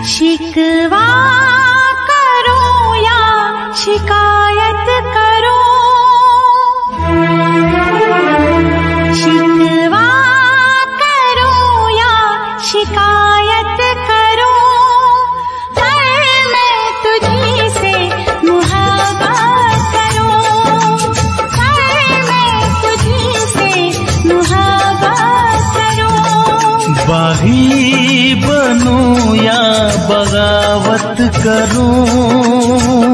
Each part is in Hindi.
शिकवा करो या शिकायत करो, शिकवा करो या शिकायत करो, पर मैं तुझी से मुहब्बत करूं, पर मैं तुझी से मुहब्बत करूं। बागी बनूं या बगावत करूं,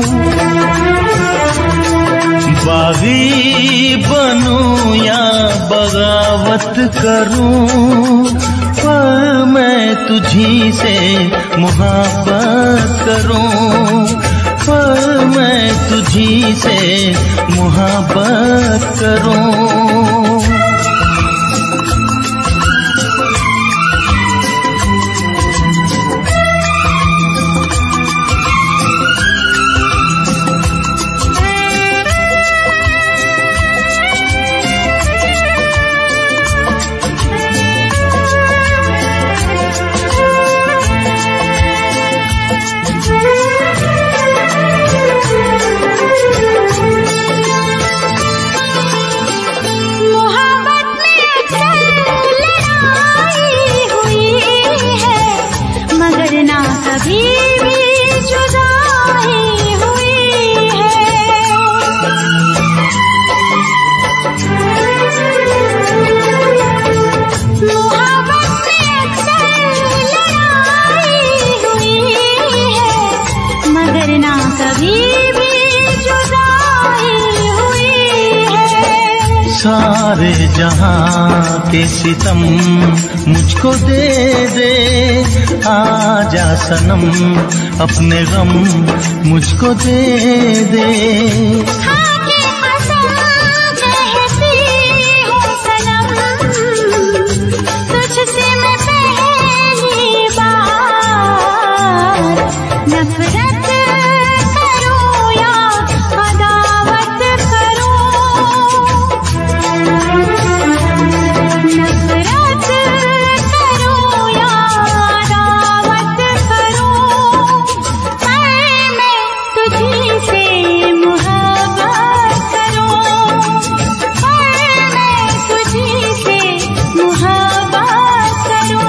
बागी बनूं या बगावत करूं, पर मैं तुझी से मुहब्बत करूं, पर मैं तुझी से मुहब्बत करूं। सारे जहां के सितम मुझको दे दे, आजा सनम अपने गम मुझको दे दे। तुझसे मैं पहली बार नफरत करूं या अदावत करूं, नफरत करूं या अदावत करूं, पर मैं तुझी से मुहब्बत करूं, पर मैं तुझी से मुहब्बत करूं।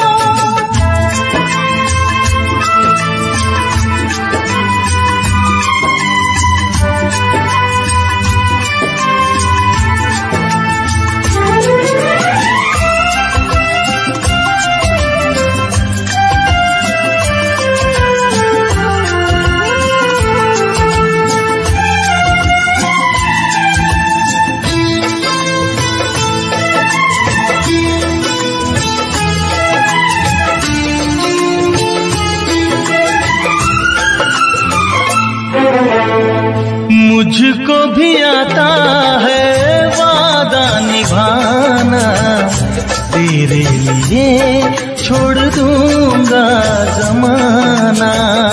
मुझको भी आता है वादा निभाना, तेरे लिए छोड़ दूंगा जमाना।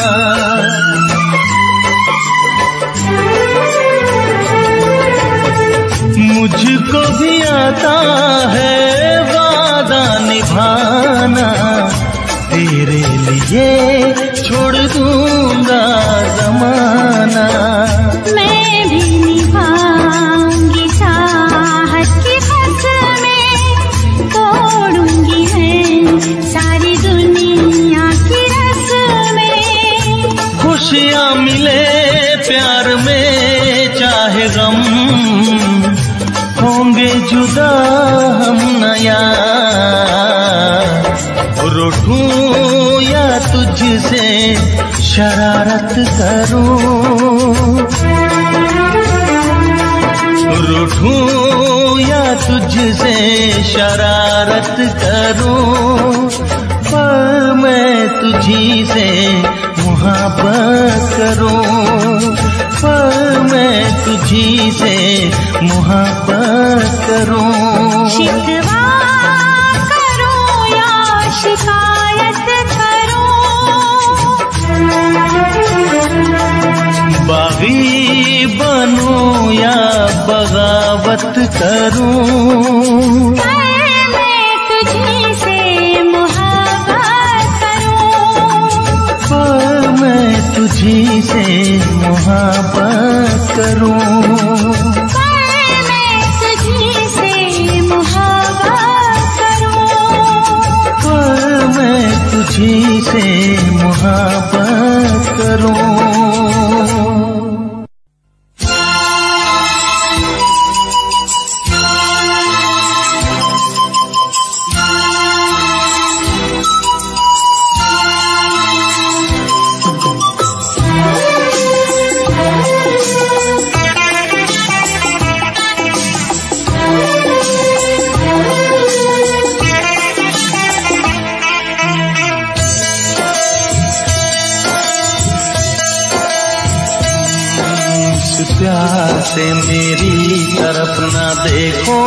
मुझको भी आता है वादा निभाना, तेरे लिए छोड़ दूंगा जमाना। मैं भी निभाऊंगी चाहत की कसमें, तोड़ूंगी मैं सारी दुनिया की रस्में। खुशियाँ मिले प्यार में चाहे गम, होंगे जुदा हम नया। रूठूं या तुझसे शरारत करूं, रूठूं या तुझसे शरारत करूं, पर मैं तुझी से मुहब्बत करूं, पर मैं तुझी से मुहब्बत करूं। शिकवा करो या शिकायत करो, बागी बनूं या बगावत करूं, पर मैं तुझी से मुहब्बत करूं, तुझी से मोहब्बत करूं, मैं तुझी से मोहब्बत करूं, मैं तुझी से मोहब्बत करूं। प्यार से मेरी तरफ ना देखो,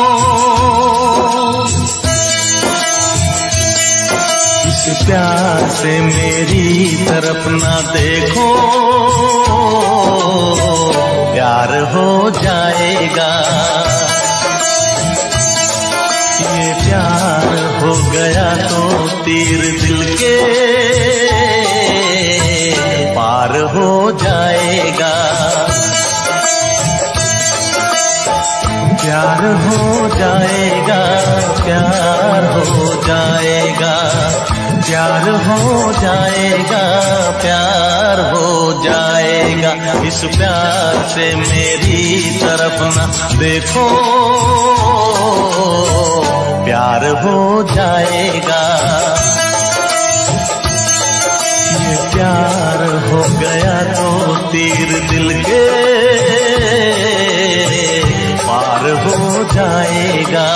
इस प्यार से मेरी तरफ ना देखो, प्यार हो जाएगा। ये प्यार हो गया तो तीर दिल के पार हो जाएगा। प्यार हो जाएगा, प्यार हो जाएगा, प्यार हो जाएगा, प्यार हो जाएगा। इस प्यार से मेरी तरफ ना देखो, प्यार हो जाएगा। ये प्यार हो गया तो तीर दिल के पार हो जाएगा।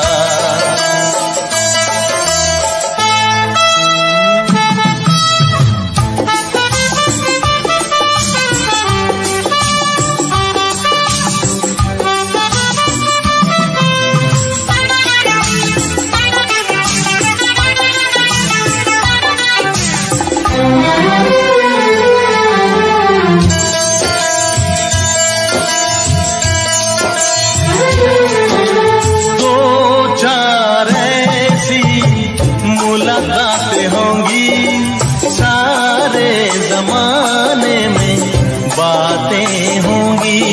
मुलाकातें होंगी सारे जमाने में, बातें होंगी।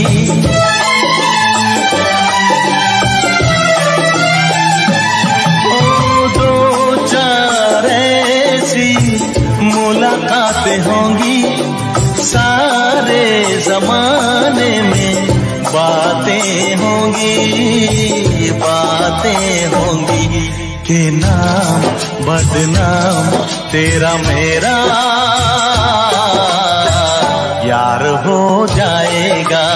ओ दो चार ऐसी मुलाकातें होंगी सारे जमाने में, बातें होंगी, बातें होंगी। के नाम बदनाम तेरा मेरा यार हो जाएगा।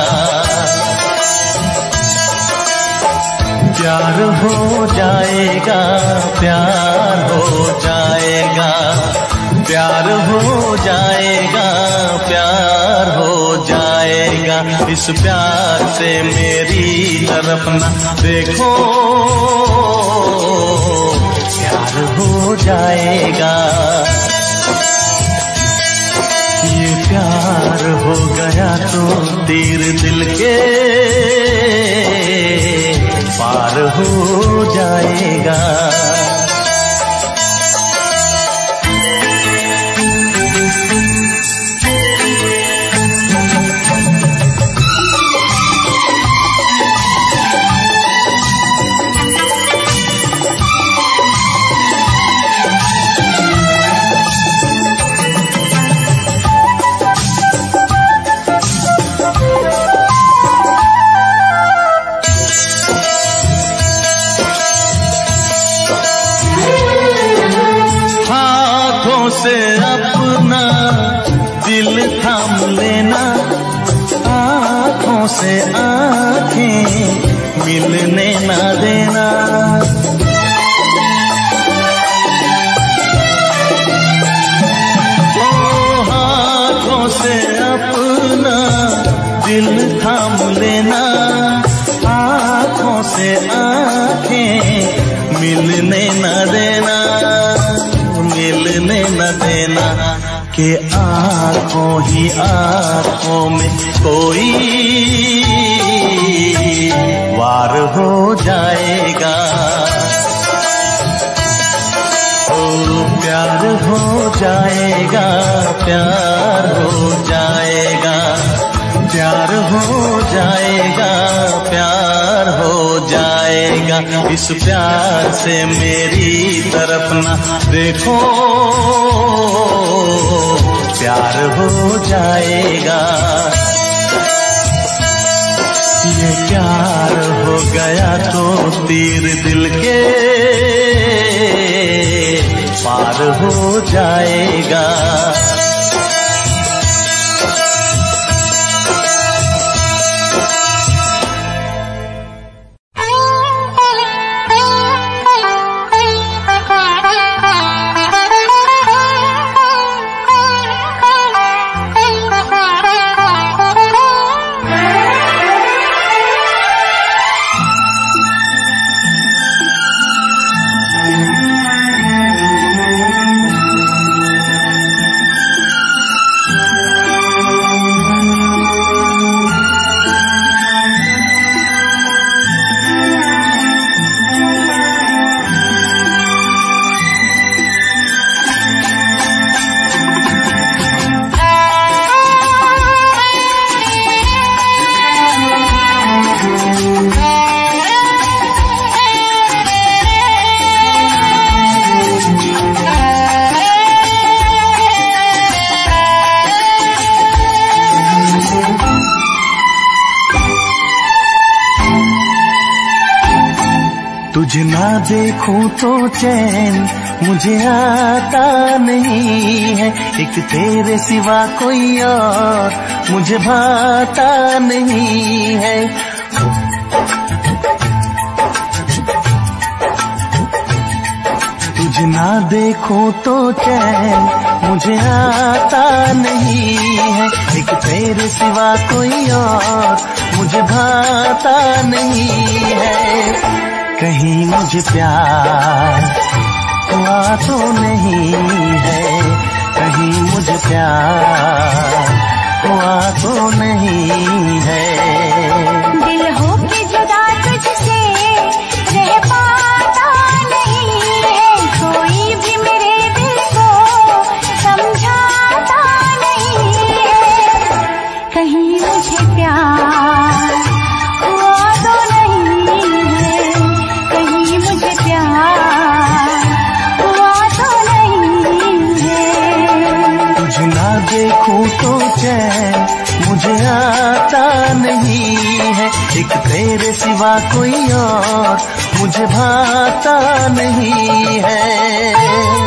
प्यार हो जाएगा, प्यार हो जाएगा, प्यार हो जाएगा, प्यार हो जाएगा। इस प्यार से मेरी तरफ ना देखो, प्यार हो जाएगा। ये प्यार हो गया तो तीर दिल के पार हो जाएगा। से अपना दिल थाम लेना, आँखों से आँखें मिलने न देना। ओ हाथों से अपना दिल थाम लेना, आँखों से आँखें मिलने न देना, मिलने न देना। कि आँखों ही आँखों में कोई वार हो जाएगा। ओ प्यार हो जाएगा, प्यार हो जाएगा, प्यार हो जाएगा, प्यार हो जाएगा। इस प्यार से मेरी तरफ ना देखो, प्यार हो जाएगा। ये प्यार हो गया तो तीर दिल के पार हो जाएगा। तुझे ना देखूं तो चैन मुझे आता नहीं है, एक तेरे सिवा कोई और मुझे भाता नहीं है। तुझे ना देखूं तो चैन मुझे आता नहीं है, एक तेरे सिवा कोई और मुझे भाता नहीं है। कहीं मुझे प्यार हुआ तो नहीं है, कहीं मुझे प्यार हुआ तो नहीं है। दिल हो के जुदा तुझसे रह पाता नहीं है, कोई भी मेरे दिल को समझाता नहीं है। कहीं मुझे प्यार हुआ तो नहीं है, कहीं मुझे प्यार हुआ तो नहीं है। तुझे ना देखूं तो चैन मुझे आता नहीं है, एक तेरे सिवा कोई और मुझे भाता नहीं है।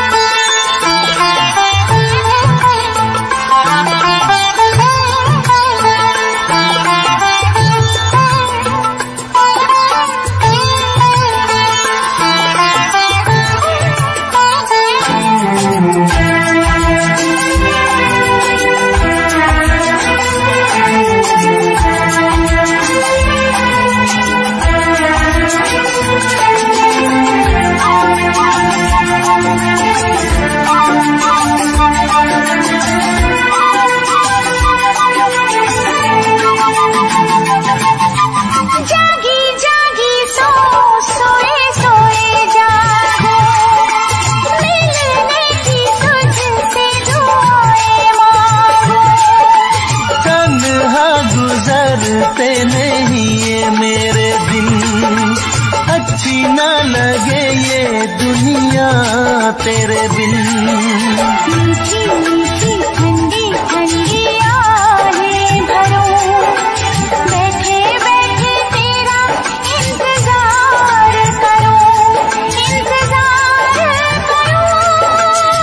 नहीं ये मेरे दिन अच्छी ना लगे ये दुनिया तेरे बिन। मीठी मीठी ठंडी ठंडी आहें भरूं, बैठे बैठे तेरा इंतजार करूं, इंतजार करूं।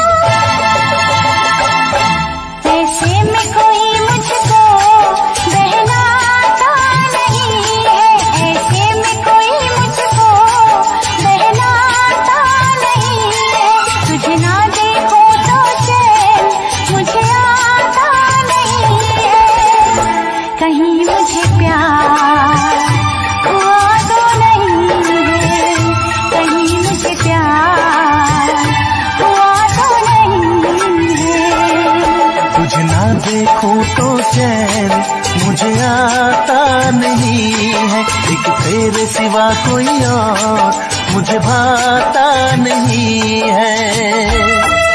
ऐसे में कोई मुझको बहलाता नहीं है, ऐसे में कोई मुझको बहलाता नहीं है। तुझे ना देखो तो चैन मुझे आता नहीं है, कहीं मुझे प्यार हुआ तो नहीं है, कहीं मुझे प्यार हुआ तो नहीं है। तुझे ना देखूं तो चैन मुझे आता नहीं है, एक तेरे सिवा कोई और मुझे भाता नहीं है।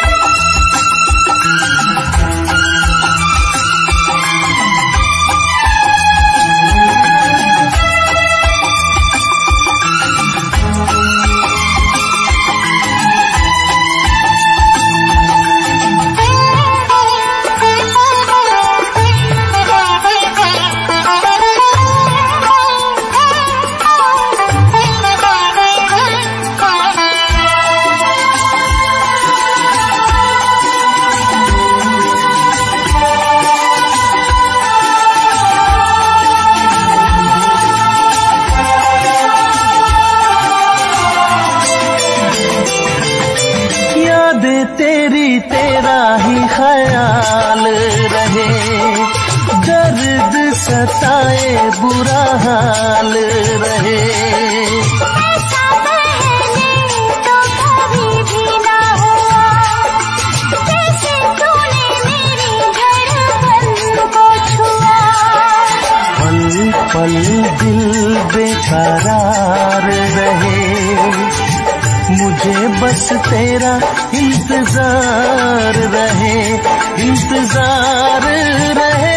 तेरा ही ख्याल रहे, दर्द सताए बुरा हाल रहे। ऐसा पहले तो कभी भी ना हुआ, जैसे तूने मेरी धड़कन को छुआ। पल पल दिल बेकरार रहे, मुझे बस तेरा इंतजार रहे, इंतजार रहे।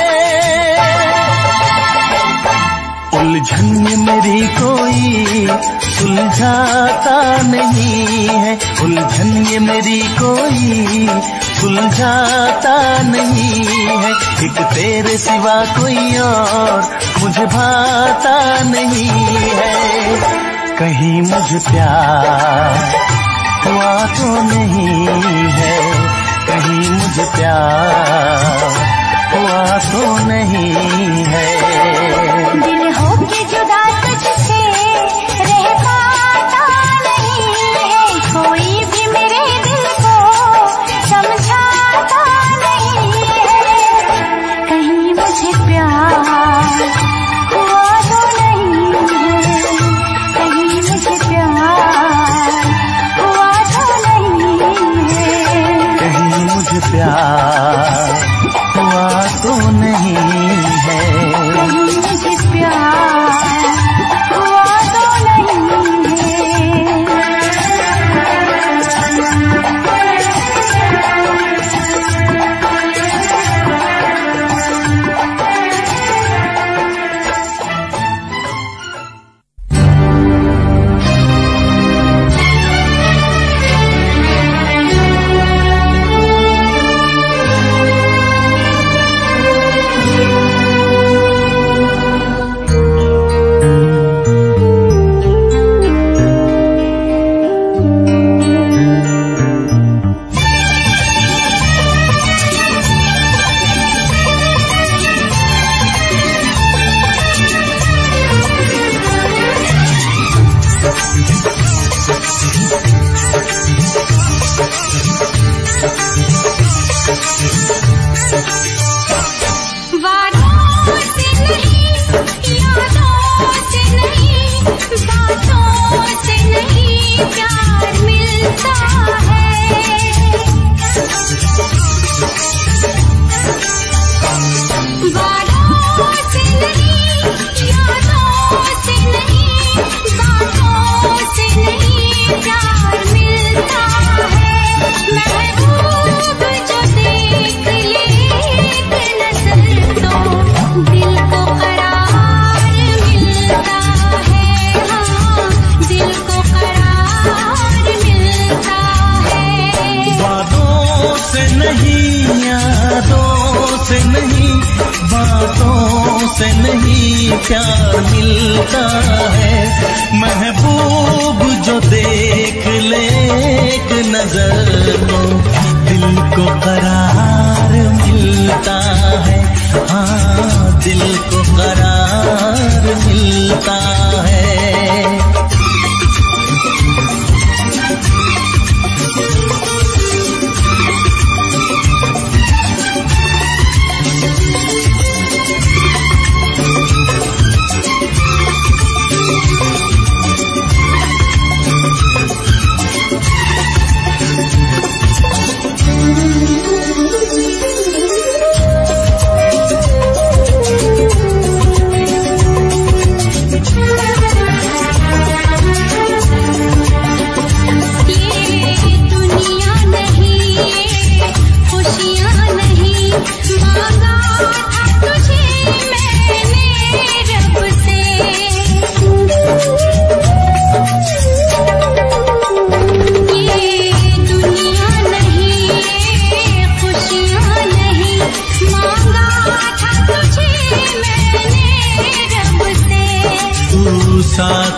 उलझन मेरी कोई सुलझाता नहीं है, उलझन ये मेरी कोई सुलझाता नहीं है। एक तेरे सिवा कोई और मुझे भाता नहीं है। कहीं मुझे प्यार हुआ तो नहीं है, कहीं मुझे प्यार हुआ तो नहीं है। दिल होके जुदा तुझसे रह पाता नहीं है, कोई भी मेरे दिल को समझाता नहीं है। कहीं मुझे प्यार हुआ तो नहीं है, कहीं मुझे प्यार हुआ तो नहीं है। कहीं मुझे प्यार हुआ तो नहीं है, कहीं मुझे प्यार हुआ तो नहीं है। प्यार मिलता है, महबूब जो देख ले एक नजर तो दिल को करार मिलता है। हाँ, दिल को करार मिलता है।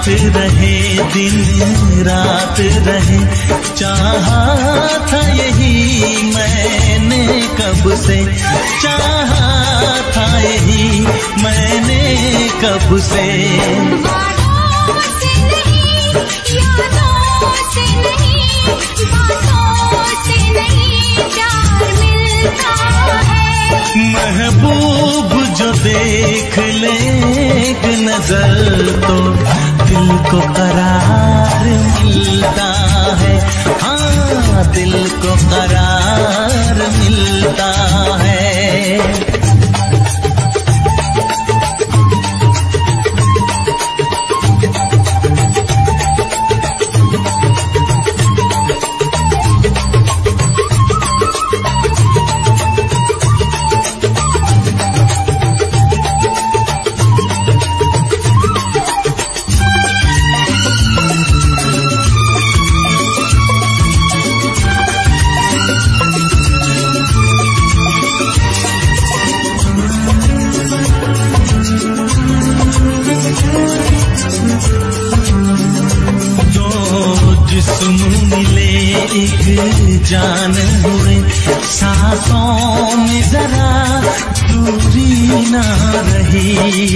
साथ रहे दिन रात रहे, चाहा था यही मैंने कब से, चाहा था यही मैंने कब से। बातों से नहीं, यादों से नहीं, बातों से नहीं प्यार मिलता है। महबूब जो देख ले एक नजर तो दिल को करार मिलता है, हाँ दिल को करार मिलता है। जान हुए सांसों में जरा दूरी ना रही,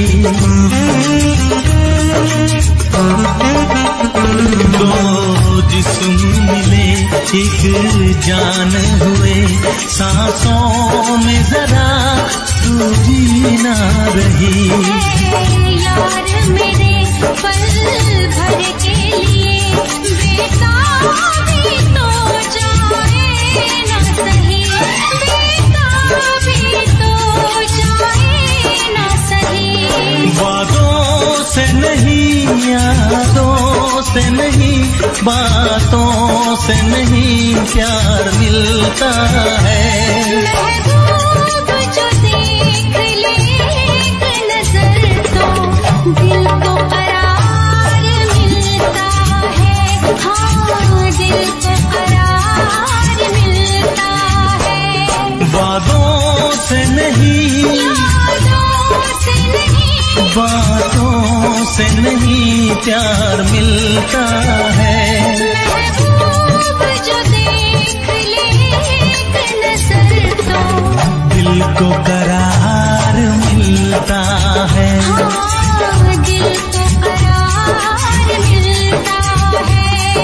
दो जिस्म मिले एक जान हुए सांसों में जरा दूरी ना रही। यार मेरे पल भर के लिए बेताबी तो जाए ना सही, बेताबी तो जाए ना सही। वादों से नहीं, यादों से नहीं, बातों से नहीं प्यार मिलता है। महबूब जो देख ले एक नजर तो दिल को करार मिलता है, हाँ दिल को करार मिलता है। वादों से नहीं, यादों से नहीं, बातों से नहीं प्यार मिलता है। महबूब जो देख ले एक नजर तो दिल को करार मिलता है, हाँ दिल को करार मिलता है।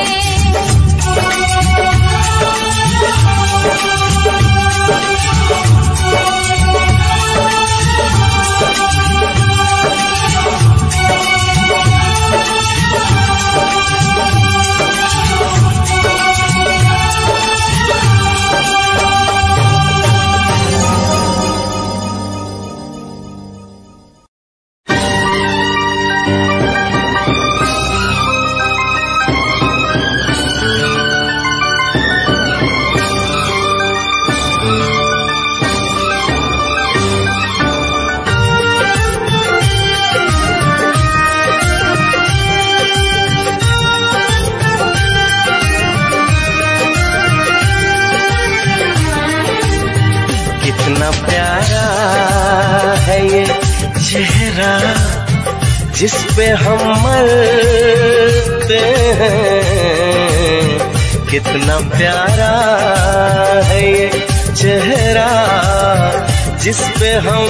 चेहरा जिस पे हम मरते हैं, कितना प्यारा है ये चेहरा जिस पे हम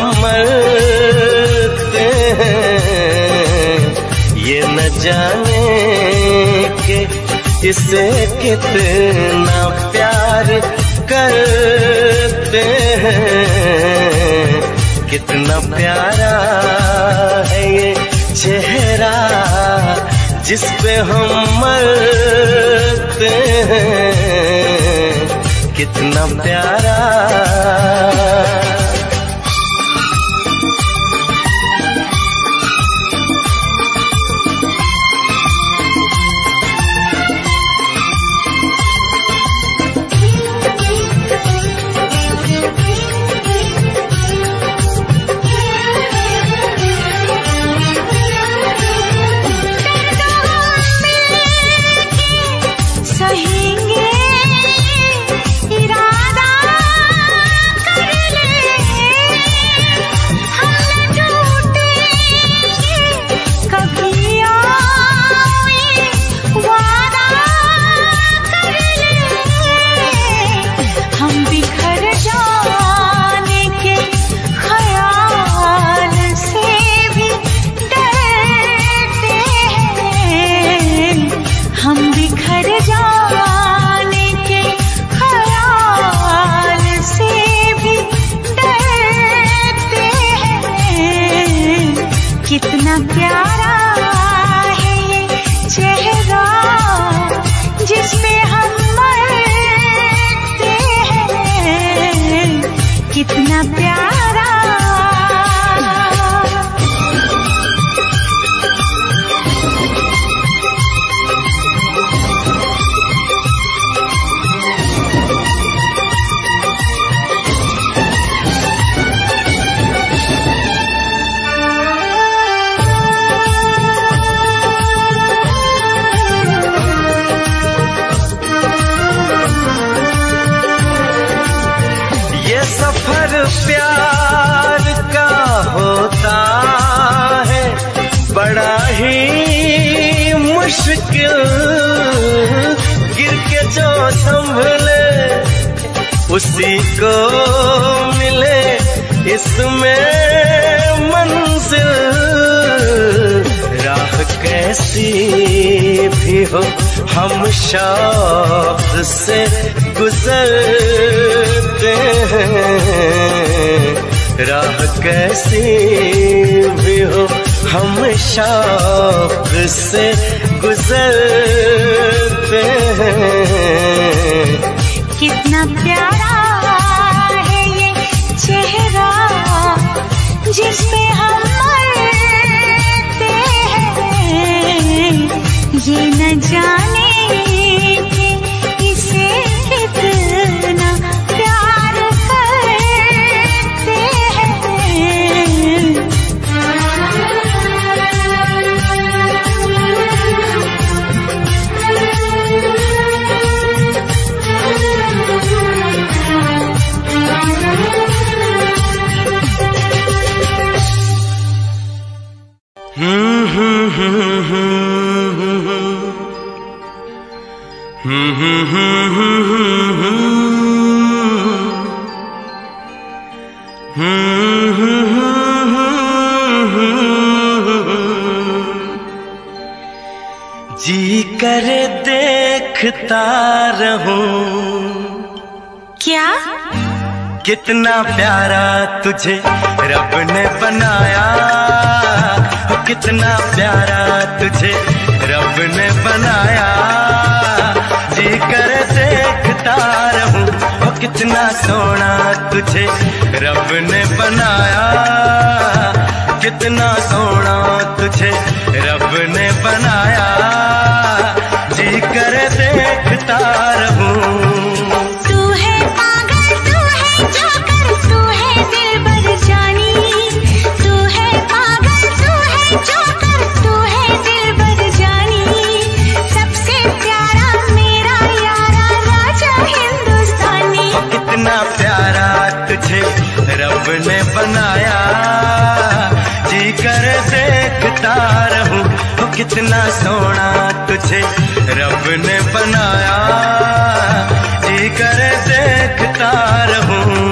मरते हैं। ये न जाने कि इसे कितना प्यार करते हैं। कितना प्यारा है ये चेहरा जिस पे हम मरते हैं। कितना प्यारा सहेंगे इरादा कर ले कितना प्यारा। सफर प्यार का होता है बड़ा ही मुश्किल, गिर के जो संभले उसी को मिले इसमें मंजिल। राह कैसी भी हो हम शौक से गुजरते हैं, राह कैसी भी हो हम शौक से गुजरते हैं। कितना प्यारा है ये चेहरा जिस पे हम मरते हैं, ये न जाने कि इसे कितना प्यार करते हैं। जी करे देखता रहूं क्या? कितना प्यारा तुझे रब ने बनाया, कितना प्यारा तुझे रब ने बनाया। जी करे देखता रहूं कितना सोना तुझे रब ने बनाया, कितना सोना तुझे रब ने बनाया। जी करे देखता रहूं। तू है पागल, तू है जोकर, तू है दिलबर जानी। तू है पागल, तू है जोकर, तू है दिलबर जानी। सबसे प्यारा मेरा यारा राजा हिंदुस्तानी। कितना प्यारा तुझे रब ने बनाया। जी कर देखता रहूं कितना सोना तुझे रब ने बनाया। जी कर देखता रहूं।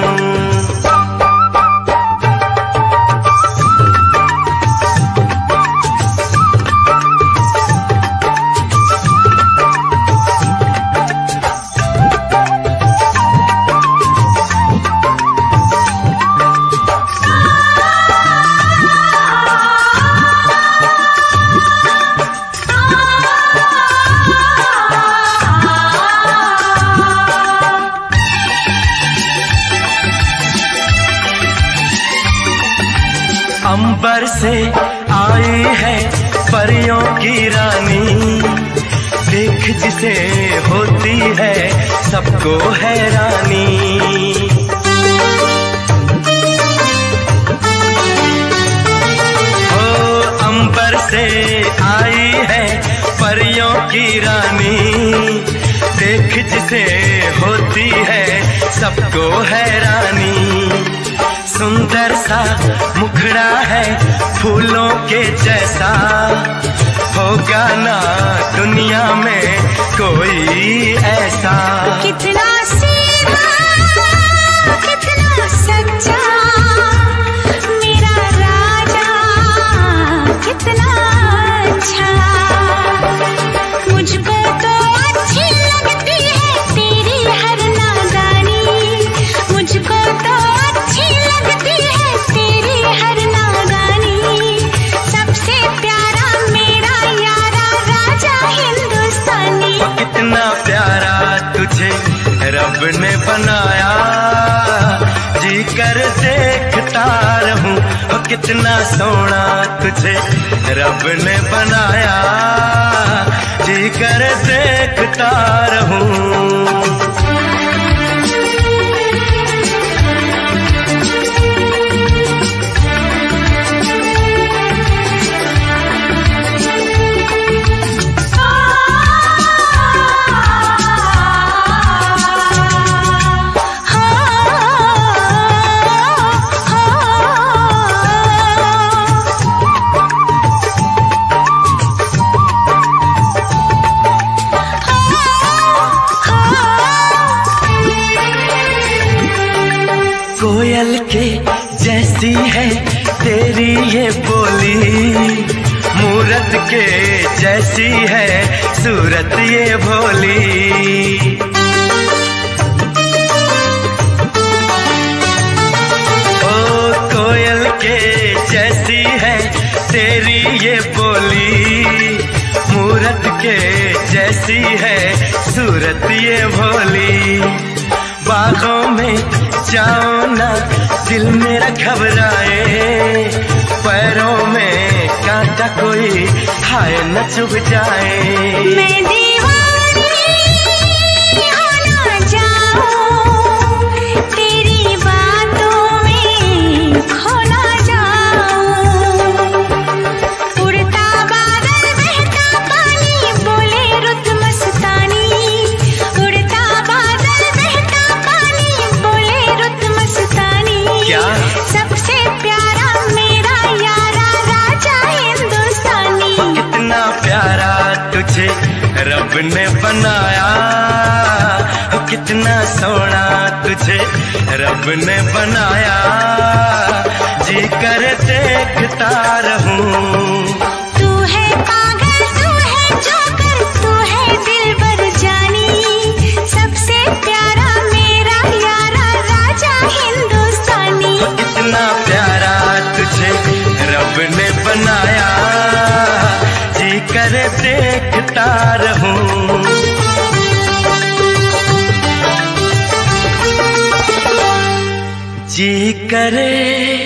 अंबर से आई है परियों की रानी, देख जिसे होती है सबको हैरानी। ओ अंबर से आई है परियों की रानी, देख जिसे होती है सबको हैरानी। सुंदर सा मुखड़ा है फूलों के जैसा, होगा ना दुनिया में कोई ऐसा। कितना सीधा, कितना सच्चा मेरा राजा, कितना अच्छा। मुझको तो अच्छी लगती है तेरी हर नादानी। मुझको तो अच्छी लगती है तेरी हर नादानी। सबसे प्यारा मेरा यारा राजा हिंदुस्तानी। कितना प्यारा तुझे रब ने बनाया। कितना सोना तुझे रब ने बनाया, जी कर देखता रहूं। कोयल के जैसी है तेरी ये बोली, मूरत के जैसी है सूरत ये भोली। ओ कोयल के जैसी है तेरी ये बोली, मूरत के जैसी है सूरत ये भोली। बागों में जाओ ना दिल मेरा घबराए, पैरों में कांटा कोई हाय न चुभ जाए। मैं दीवानी हो ना जाऊं, तेरी बातों में खो ना जाऊं। उड़ता बादल बहता पानी बोले रुत मस्तानी, उड़ता बादल बहता पानी बोले रुत मस्तानी। क्या? सबसे प्यारा मेरा यारा राजा हिंदुस्तानी। कितना प्यारा तुझे रब ने बनाया, कितना सोना तुझे रब ने बनाया, जी कर देखता रहूं। तू है पागल तू है जोकर तू है दिलबर जानी, सबसे प्यारा मेरा यारा राजा हिंदुस्तानी। कितना प्यारा तुझे रब ने बनाया, जी कर देखता रहूं। जी करे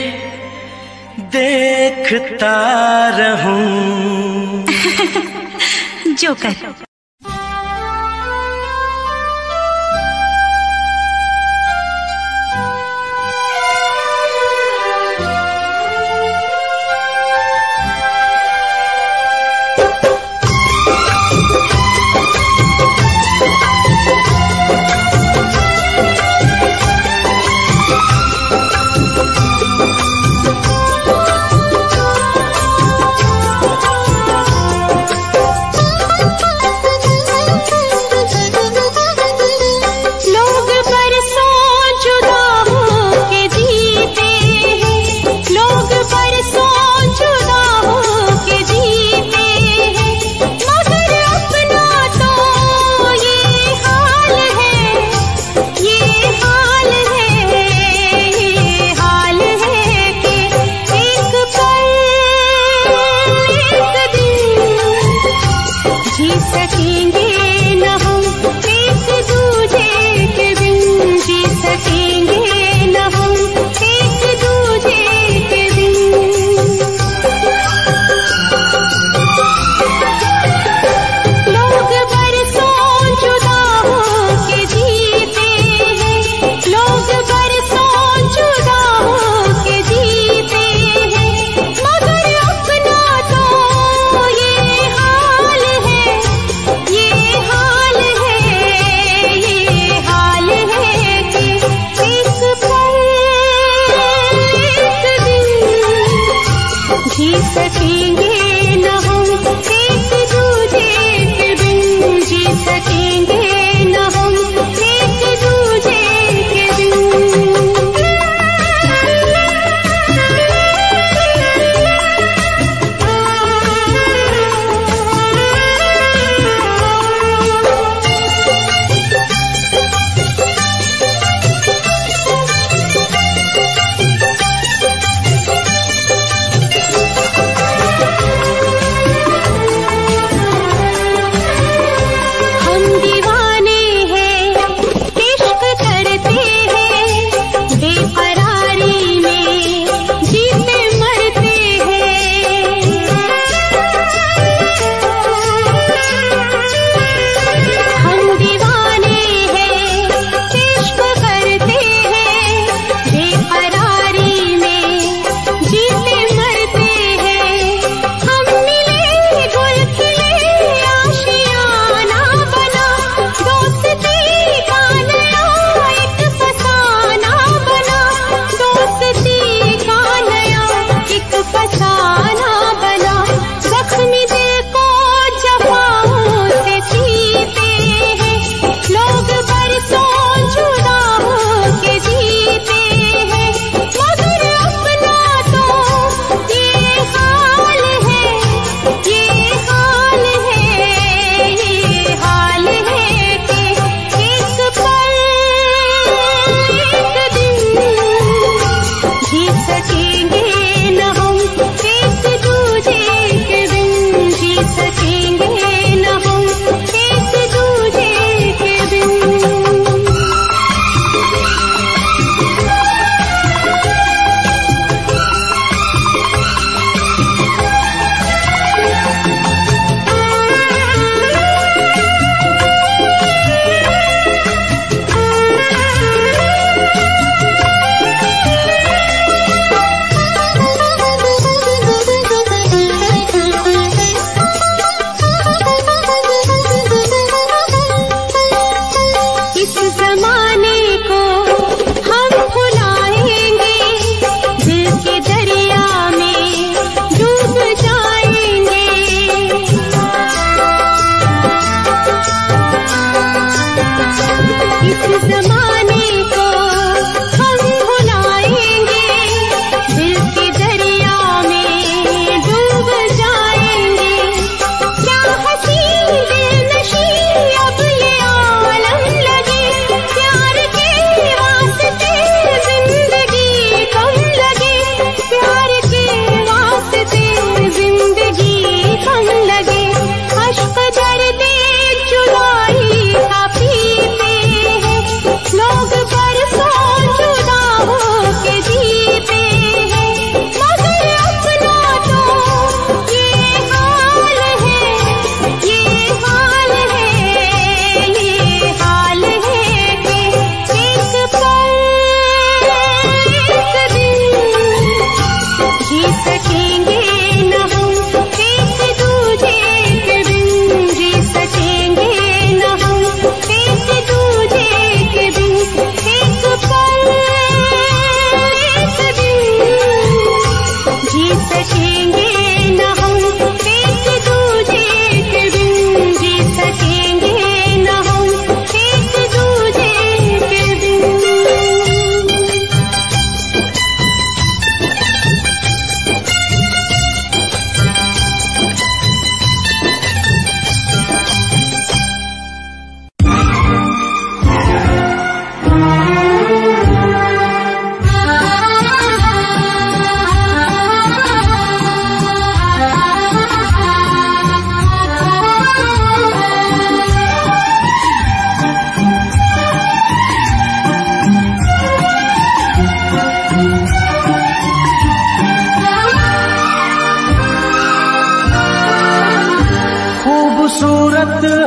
देखता रहूं। जोकर।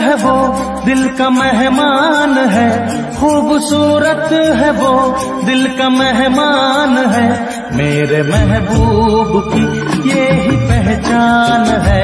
है वो दिल का मेहमान है, खूबसूरत है वो दिल का मेहमान है। मेरे महबूब की यही पहचान है,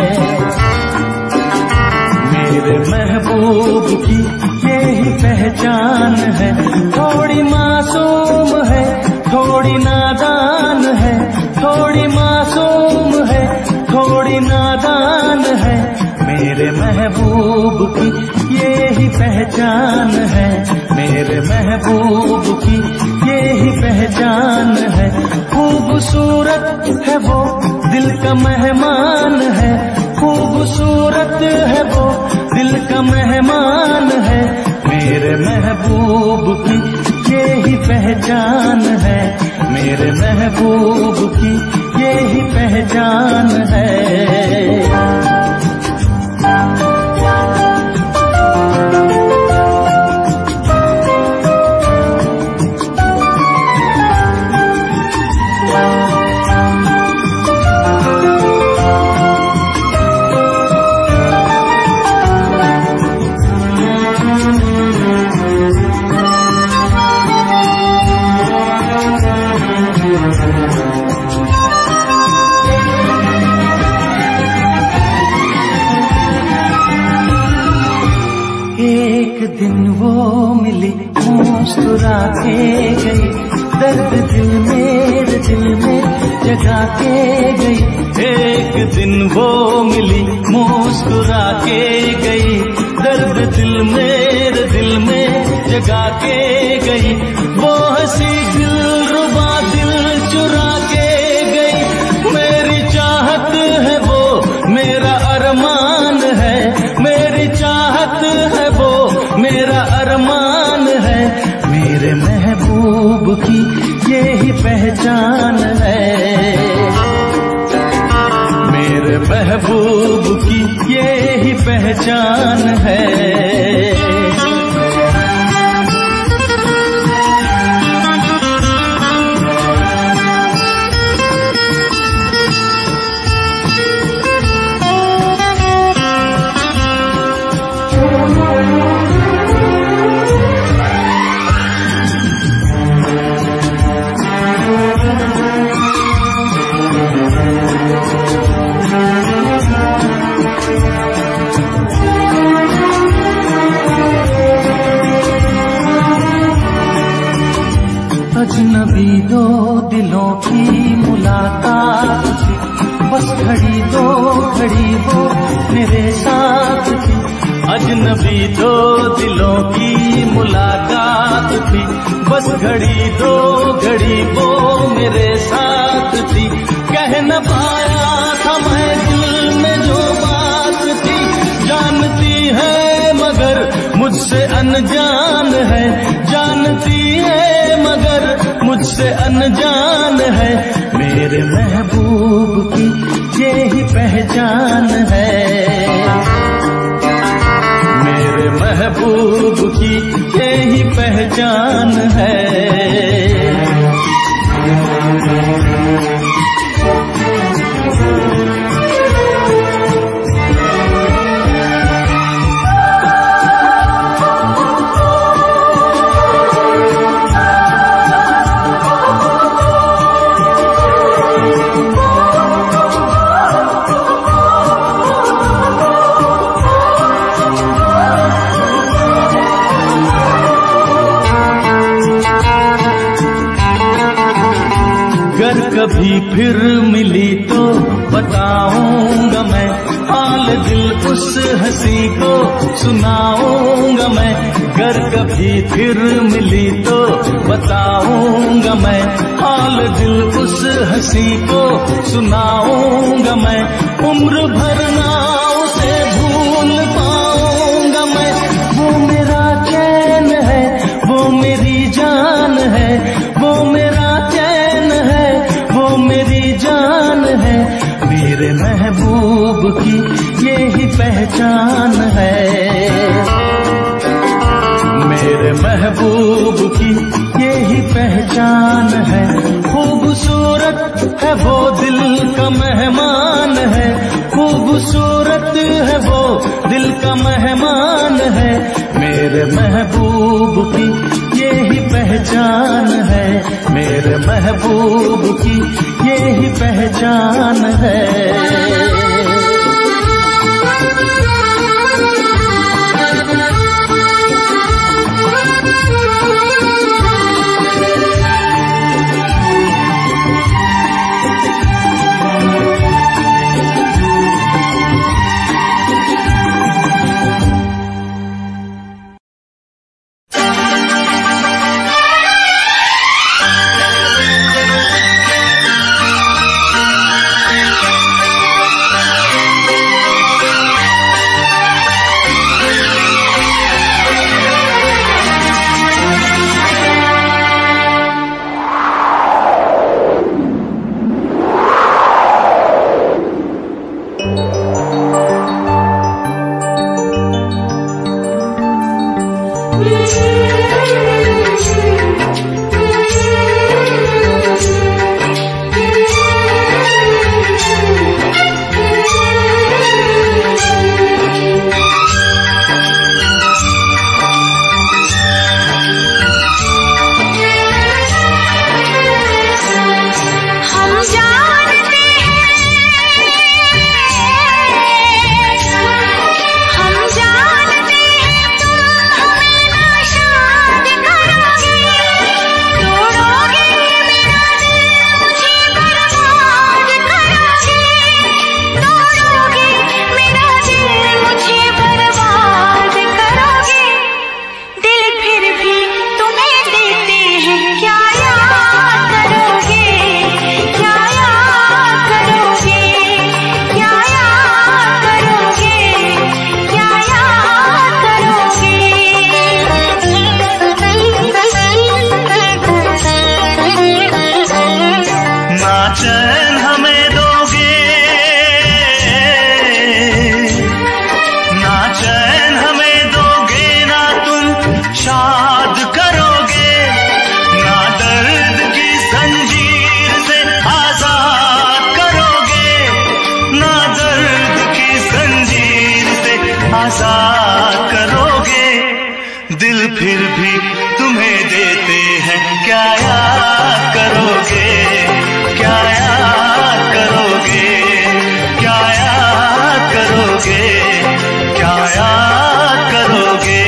मेरे महबूब की यही पहचान है। थोड़ी मासूम है, थोड़ी नादान है, थोड़ी मासूम है, थोड़ी नादान है। मेरे महबूब की यही पहचान है, मेरे महबूब की यही पहचान है। खूबसूरत है वो दिल का मेहमान है, खूबसूरत है वो दिल का मेहमान है। मेरे महबूब की यही पहचान है, मेरे महबूब की यही पहचान है। एक दिन वो मिली मुस्कुरा के गई, दर्द दिल मेरे दिल में जगा के गई। एक दिन वो मिली मुस्कुरा के गई, दर्द दिल मेरे दिल में जगा के गई। वो हंसी दिलरुबा दिल चुरा के गई। मेरी चाहत है वो मेरा अरमान है, मेरी चाहत है वो मेरा अरमान है। मेरे महबूब की यही पहचान है, मेरे महबूब की यही पहचान है। अजनबी दो दिलों की मुलाकात थी, बस घड़ी दो घड़ी वो मेरे साथ थी। अजनबी दो दिलों की मुलाकात थी, बस घड़ी दो घड़ी वो मेरे साथ थी। कह न पाया था मैं दिल में जो बात थी, जानती है मगर मुझसे अनजान है, जानती है मगर मुझसे अनजान है। मेरे महबूब की यही पहचान है, मेरे महबूब की यही पहचान है। अगर कभी फिर मिली तो बताऊंगा मैं, हाल दिल उस हंसी को सुनाऊंगा मैं। अगर कभी फिर मिली तो बताऊंगा मैं, हाल दिल उस हंसी को सुनाऊंगा मैं। उम्र भर ना उसे भूल पाऊंगा मैं, वो मेरा चैन है, वो मेरी जान है, वो मेरा चैन है, वो मेरी जान है। मेरे महबूब की यही पहचान है, मेरे महबूब की यही पहचान है। खूबसूरत है वो दिल का मेहमान है, खूबसूरत है वो, दिल का मेहमान है। मेरे महबूब की यही पहचान है, मेरे महबूब की यही पहचान है। फिर भी तुम्हें देते हैं, क्या याद करोगे, क्या याद करोगे, क्या याद करोगे, क्या याद करोगे।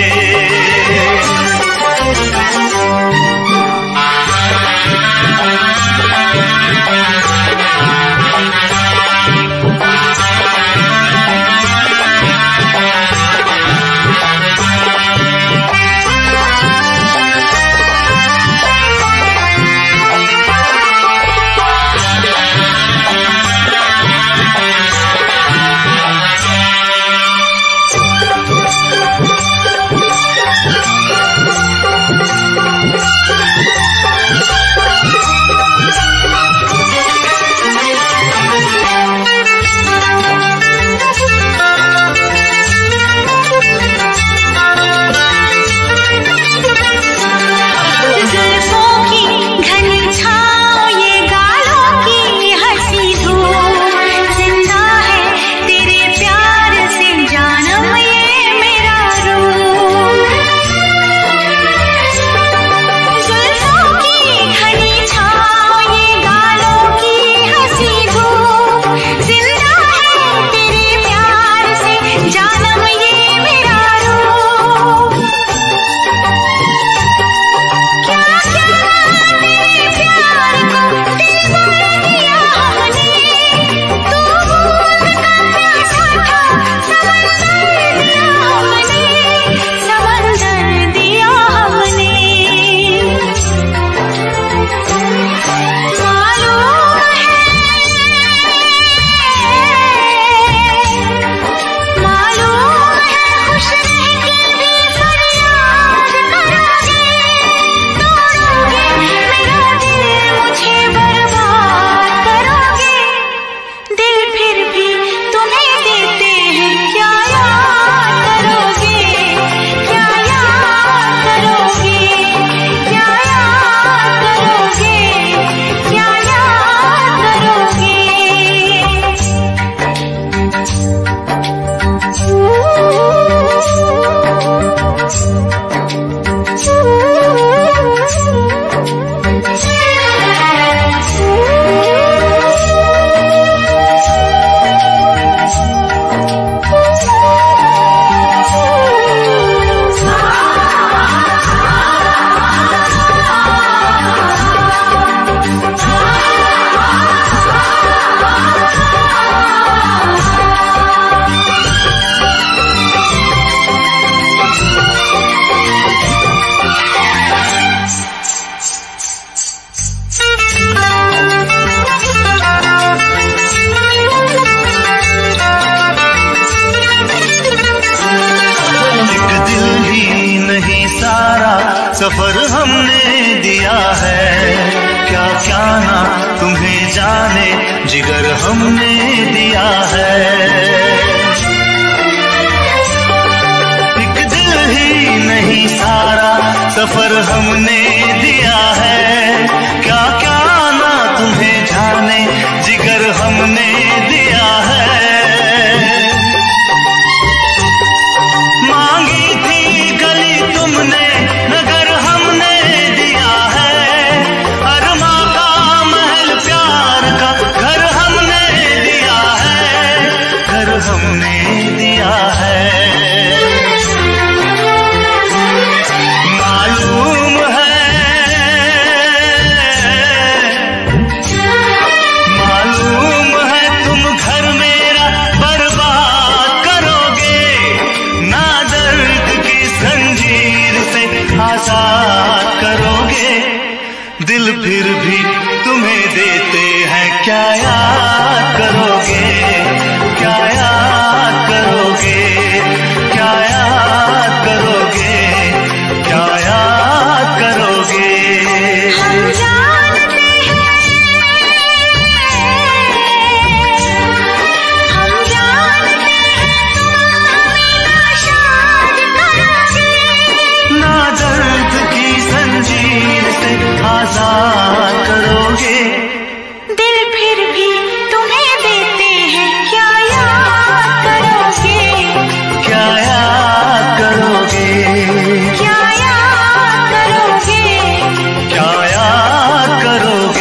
क्या ना तुम्हें जाने जिगर हमने दिया है। एक दिल ही नहीं सारा सफर हमने दिया है। क्या क्या ना तुम्हें जाने जिगर हमने दिया है। मांगी थी गली तुमने नगर हमने दिया है। अरमा का महल प्यार का घर हमने दिया है। घर हमने दिया है। मालूम है तुम घर मेरा बर्बाद करोगे। ना दर्द की जंजीर से आजाद करोगे। दिल फिर भी तुम्हें देते हैं क्या याद करोगे। क्या याद करोगे। क्या याद करोगे। क्या याद करोगे। हम जानते हैं नाशाद करोगे। ना दर्द की जंजीर से आजाद करोगे। दिल फिर भी तुम्हें देते हैं क्या याद करोगे। क्या याद करोगे। क्या याद करोगे। क्या याद करोगे।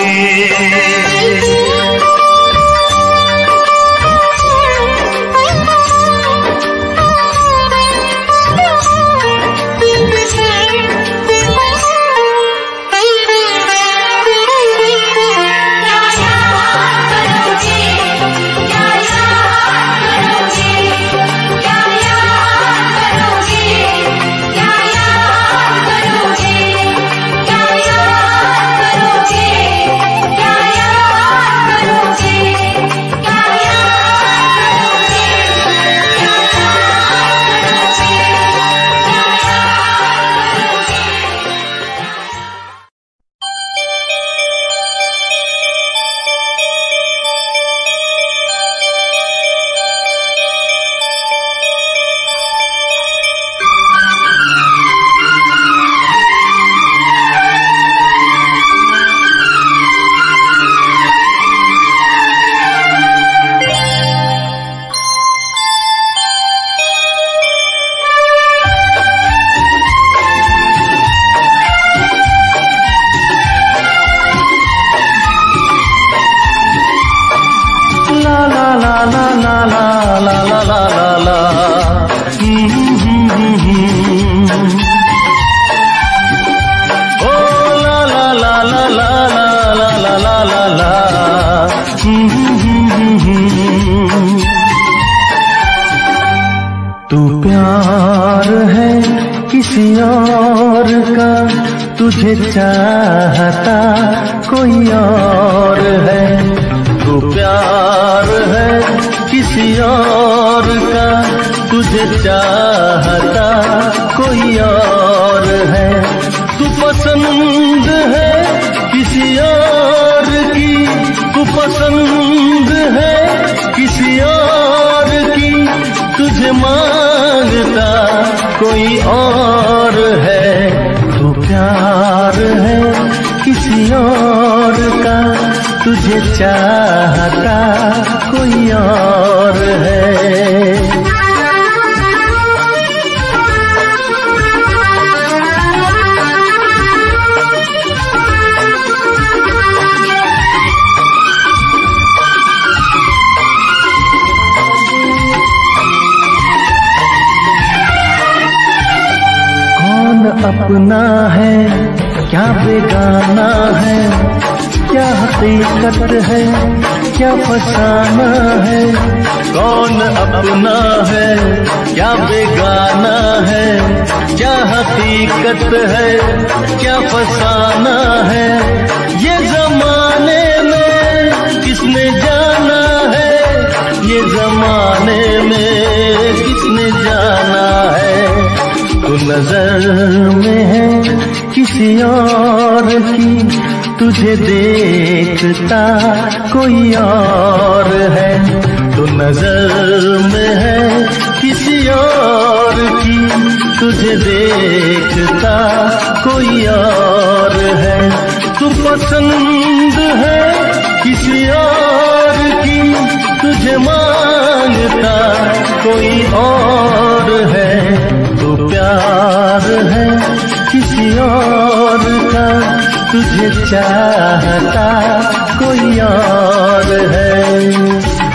तू प्यार है किसी और का, तुझे चाहता कोई और है। तू प्यार है किसी और का, तुझे चाहता कोई और है। तू पसंद है किसी और की, तू पसंद है किसी और की, तुझे मांगता कोई और है। तू प्यार है किसी और का, तुझे चाहता कोई और है। अपना है क्या बेगाना है, क्या हकीकत है क्या फसाना है। कौन अपना है क्या बेगाना है, क्या हकीकत है क्या फसाना है। ये जमाने में किसने जाना है, ये जमाने में किसने जाना है। तू नजर में है किसी और की, तुझे देखता कोई और है, तू नजर में है किसी और की, तुझे देखता कोई और है, तू पसंद है किसी और की, तुझे मांगता कोई और है, तू प्यार है किसी और का, तुझे चाहता कोई और है।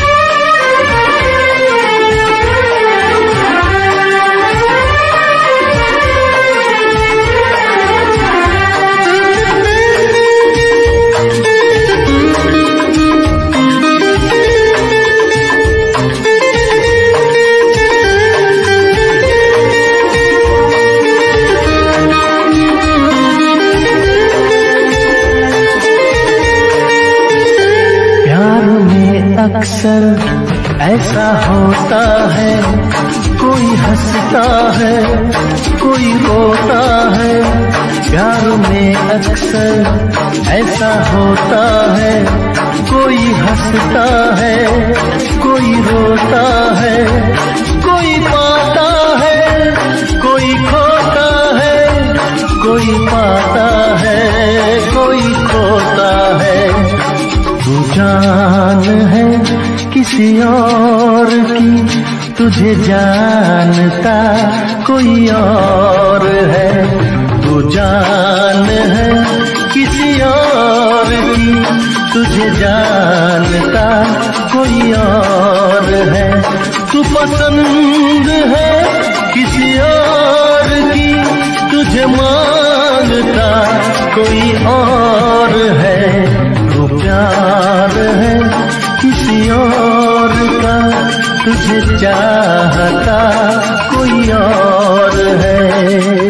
अक्सर ऐसा होता है, कोई हंसता है कोई रोता है, प्यार में अक्सर ऐसा होता है, कोई हंसता है कोई रोता है, कोई पाता है कोई खोता है, कोई पाता है कोई खोता है, तू जान है किसी और की, तुझे जानता कोई और है, तू जान है किसी और की, तुझे जानता कोई और है, तू पसंद है किसी और की, तुझे मांगता कोई और है, तू प्यार है किसी और का, तुझे चाहता कोई और है।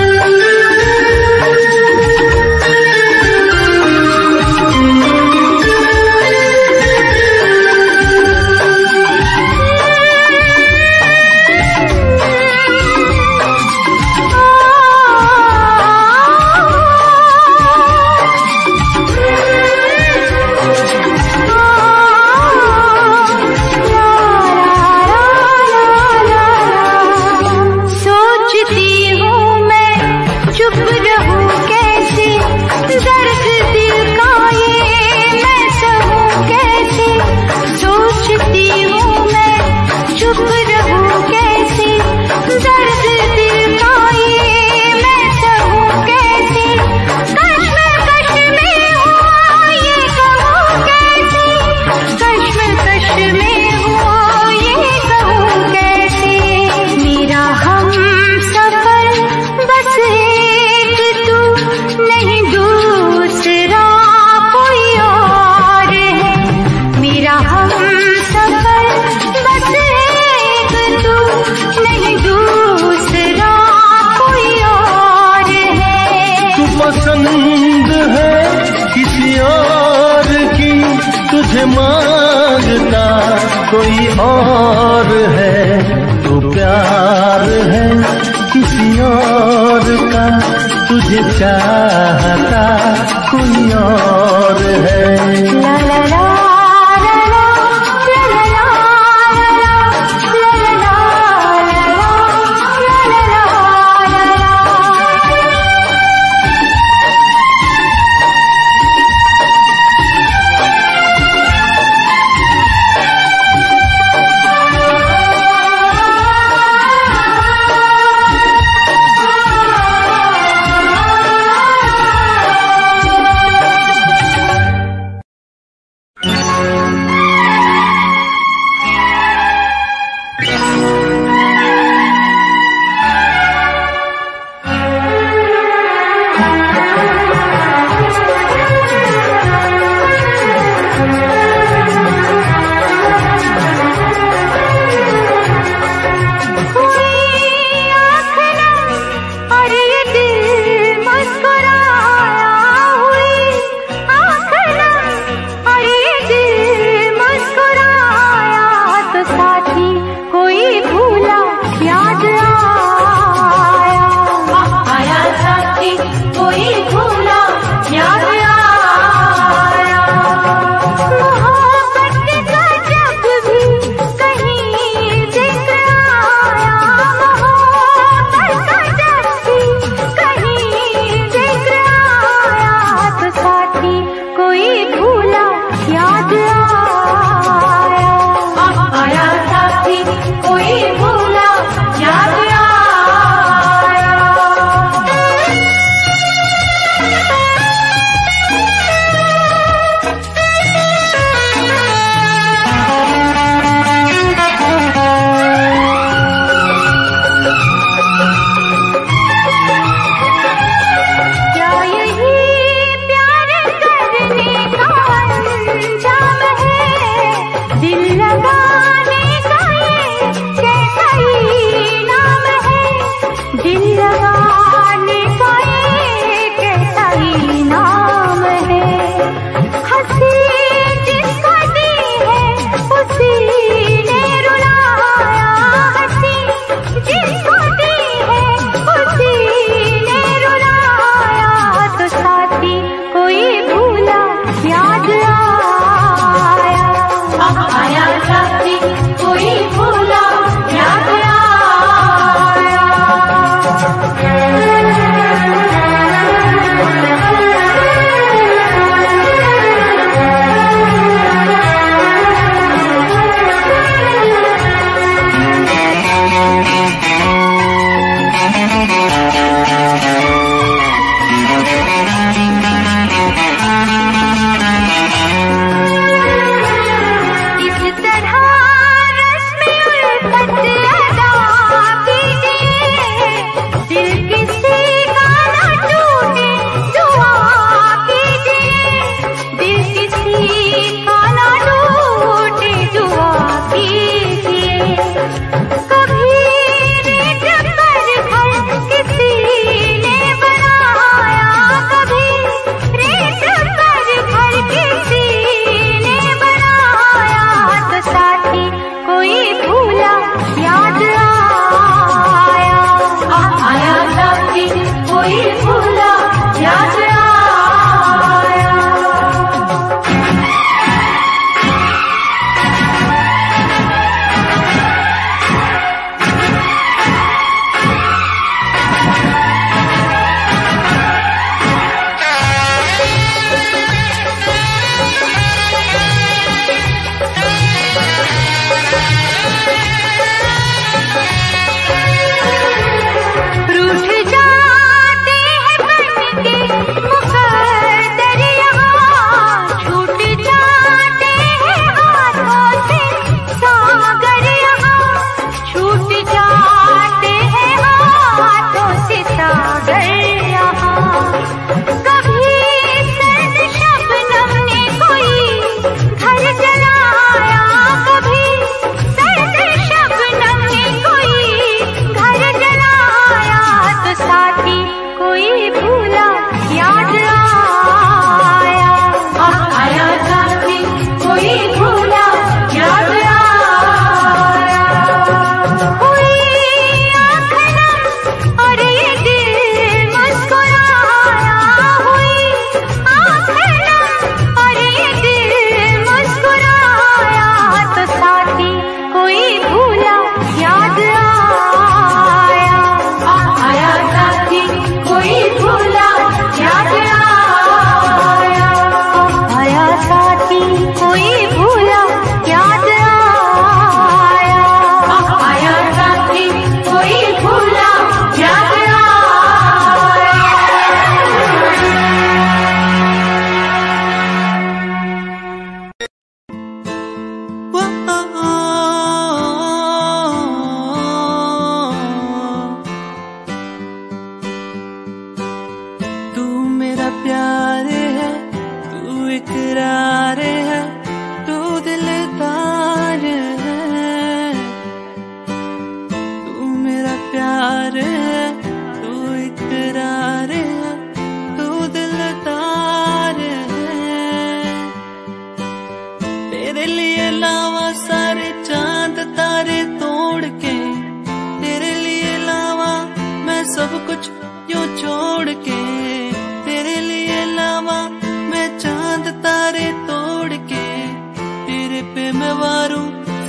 तुझे मांगता कोई और है, तू प्यार है किसी और का, तुझे चाहता कोई और है। ला ला ला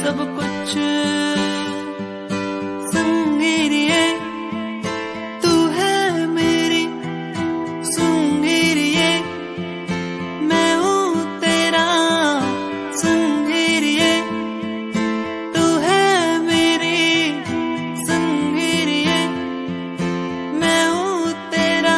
सब कुछ संगीरिए, तू है मेरी संगीरिए, मैं हूँ तेरा संगीरिए, तू है मेरी संगीरिए, मैं हूँ तेरा।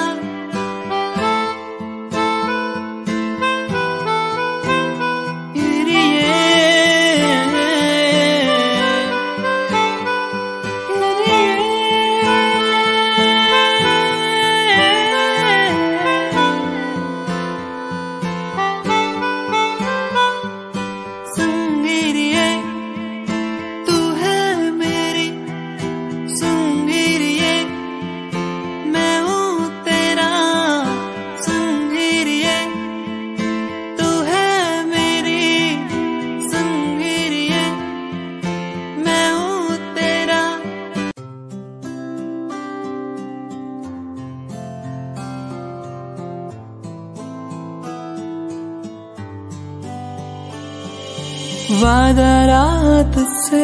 वादा रात से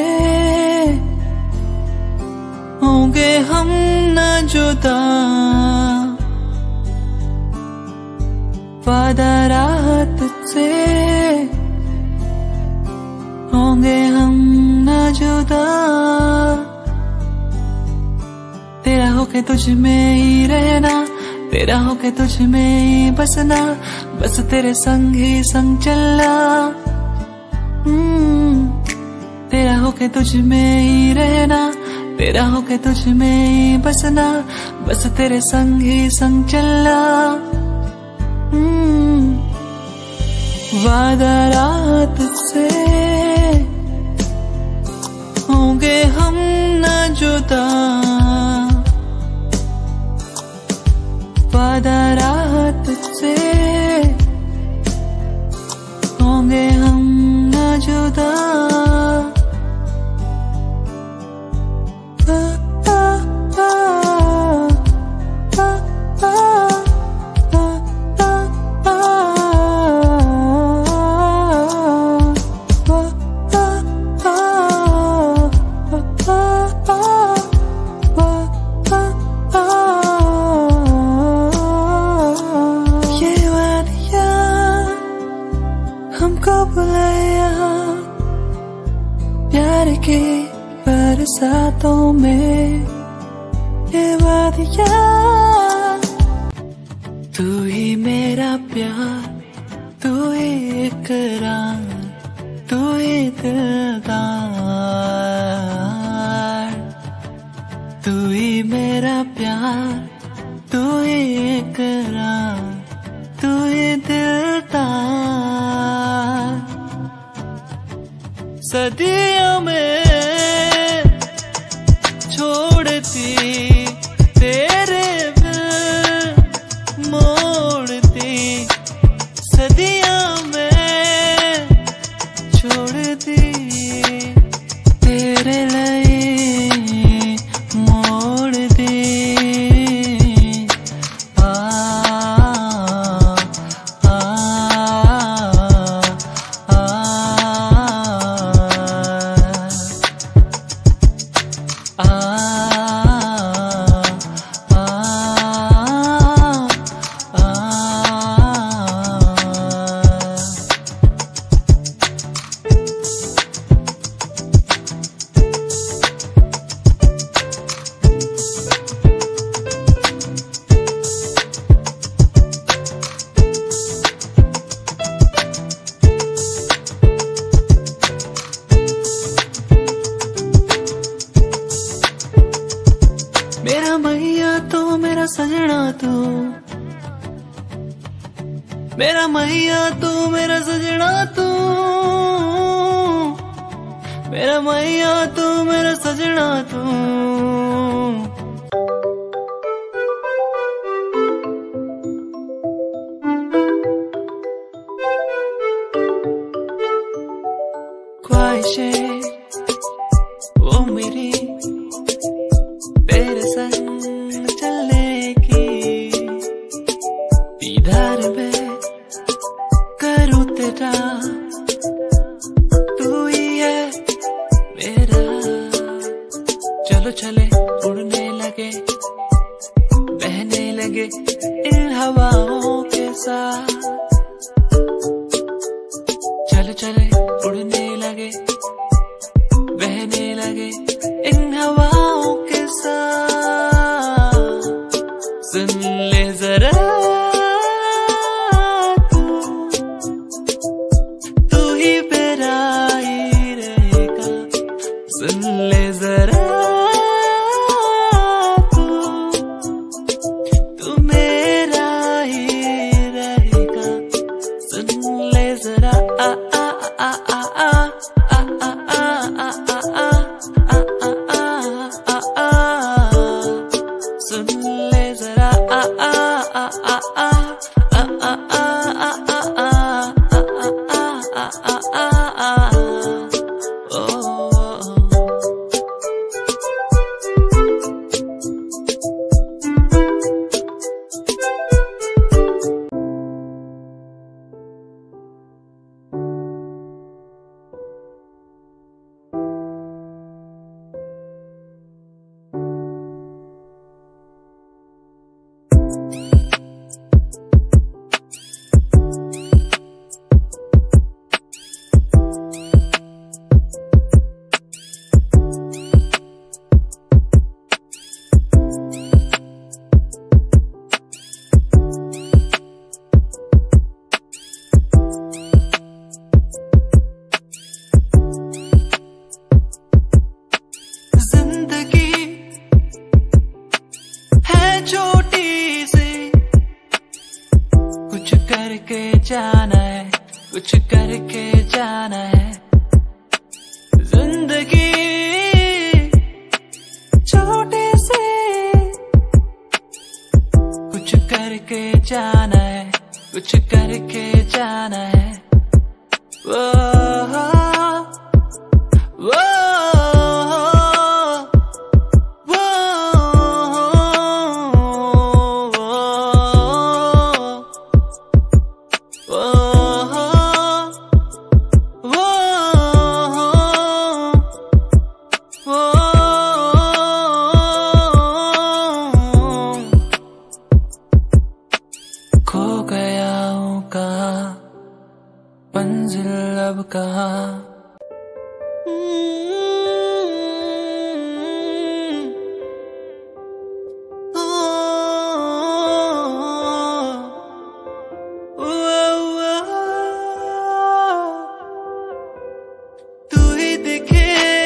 होंगे हम न जुदा, वादा रात से होंगे हम न जुदा, तेरा होके तुझ में ही रहना, तेरा होके तुझ में ही बसना, बस तेरे संग ही संग चलना। तेरा होके तुझ में ही रहना, तेरा होके तुझ में ही बसना, बस तेरे संग ही संग चलना। वादा रात से होंगे हम न जुदा, वादा रात से होंगे हम न जुदा। हमको बुलाया प्यार के बरसातों में, ये वादियाँ तू ही मेरा प्यार, तू ही इकरार, तू ही दिलदार, तू ही मेरा प्यार, तू ही इकरार, तू ही दिलदार। सदियों में छोड़ती तेरे बिन मोड़ती, सदियों में छोड़ती तेरे लिए मोड़ दी। मेरा मैया तो मेरा सजना तू, मेरा मैया तू मेरा सजना तू, मेरा मैया तू मेरा सजना तू। ख्वाहिशें वो मेरी तेरे संग चलने की, दीदार में करूँ तेरा, तू ही है साथ चल चले उड़ने लगे बहने लगे इन हवाओं के साथ। सुन ले जरा तू ही मेरा ही रहेगा। सुन ले जरा तू मेरा ही रहेगा। सुन ले जरा आ आ आ आ आ आ आ आ आ आ आ सुन ले जरा आ आ आ आ आ आ आ आ आ आ जाना है, कुछ करके जाना है। जिंदगी छोटे से कुछ करके जाना है, कुछ करके जाना है। वो खो गया हूँ कहाँ, मंजिल अब कहाँ। तू ही दिखे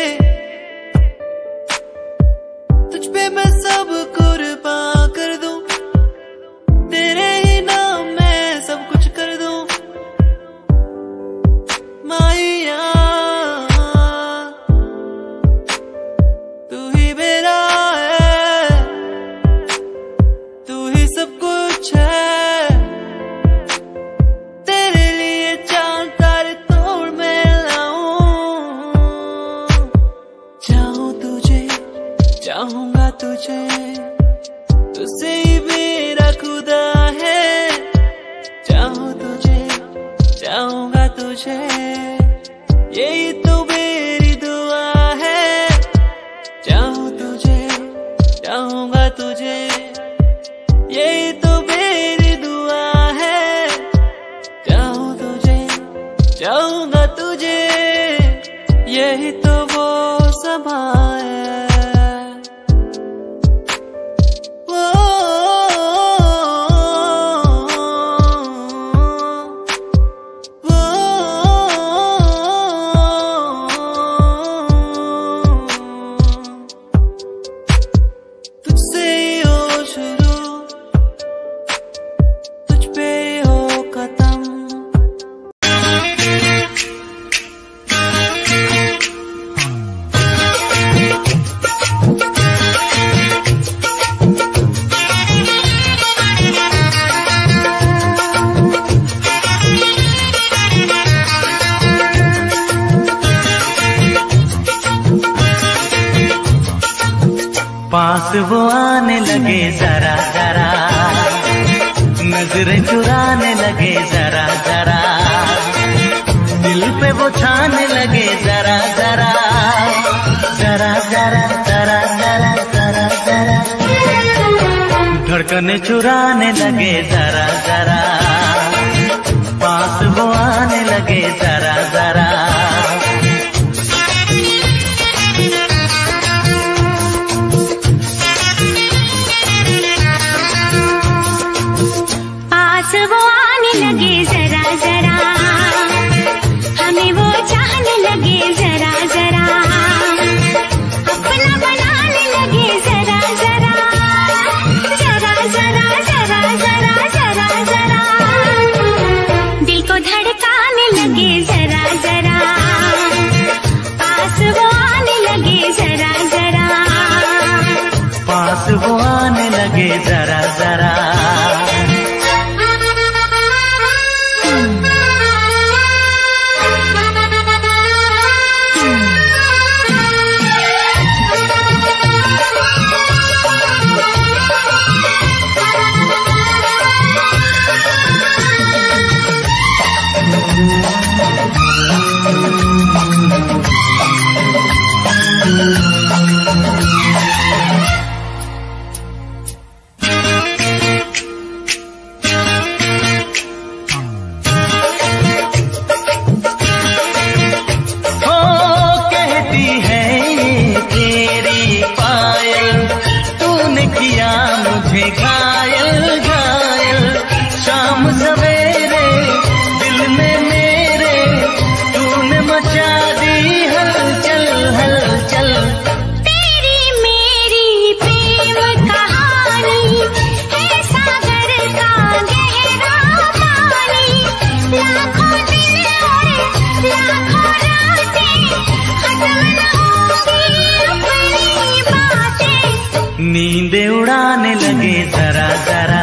तुझ पे मैं सब कुर्बान कर दूं, तेरे ही नाम मैं सब कुछ कर दूं। माया तू ही मेरा है, तू ही सब कुछ है। तेरे लिए चांद तारे तोड़ मैं लाऊं। चाहूं तुझे, चाहूंगा तुझे, तुझसे ही मेरा खुदा है। चाहूं तुझे, चाहूंगा तुझे, यही तो मेरी दुआ है। चाहूं तुझे, चाहूंगा तुझे, यही तो मेरी दुआ है। चाहूं तुझे, चाहूंगा तुझे, यही तो वो समा है। तुझसे ही हो शुरू, तुझ पे हो खत्म। पास वो आने लगे जरा जरा, नजरें चुराने लगे जरा जरा, दिल पे वो छाने लगे जरा जरा, जरा जरा जरा जरा जरा जरा। धड़कन धड़कन चुराने लगे जरा जरा, पास वो आने लगे जरा जरा। पास वो आने लगे जरा जरा, हमें वो चाहने लगे जरा जरा, अपना बनाने लगे जरा जरा, जरा जरा जरा जरा जरा जरा, दिल को धड़काने लगे जरा जरा, पास वो आने लगे जरा जरा, पास वो आने लगे जरा जरा। घायल घायल शाम सवेरे दिल में मेरे, तूने मचा दी हलचल हलचल। तेरी मेरी प्रेम कहानी है सागर का गहरा पानी, लाखों दिन और लाखों रातें खत्म न होंगी अपनी बातें। नींदें उड़ाने लगे जरा जरा,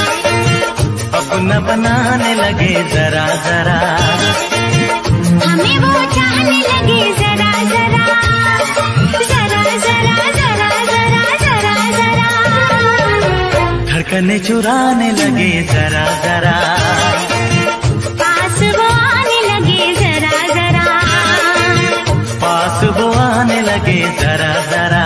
अपना बनाने लगे जरा जरा, हमें वो चाहने लगे जरा जरा, जरा जरा जरा जरा जरा जरा, धड़कने चुराने लगे जरा जरा, पास वो आने लगे जरा जरा, पास वो आने लगे जरा जरा।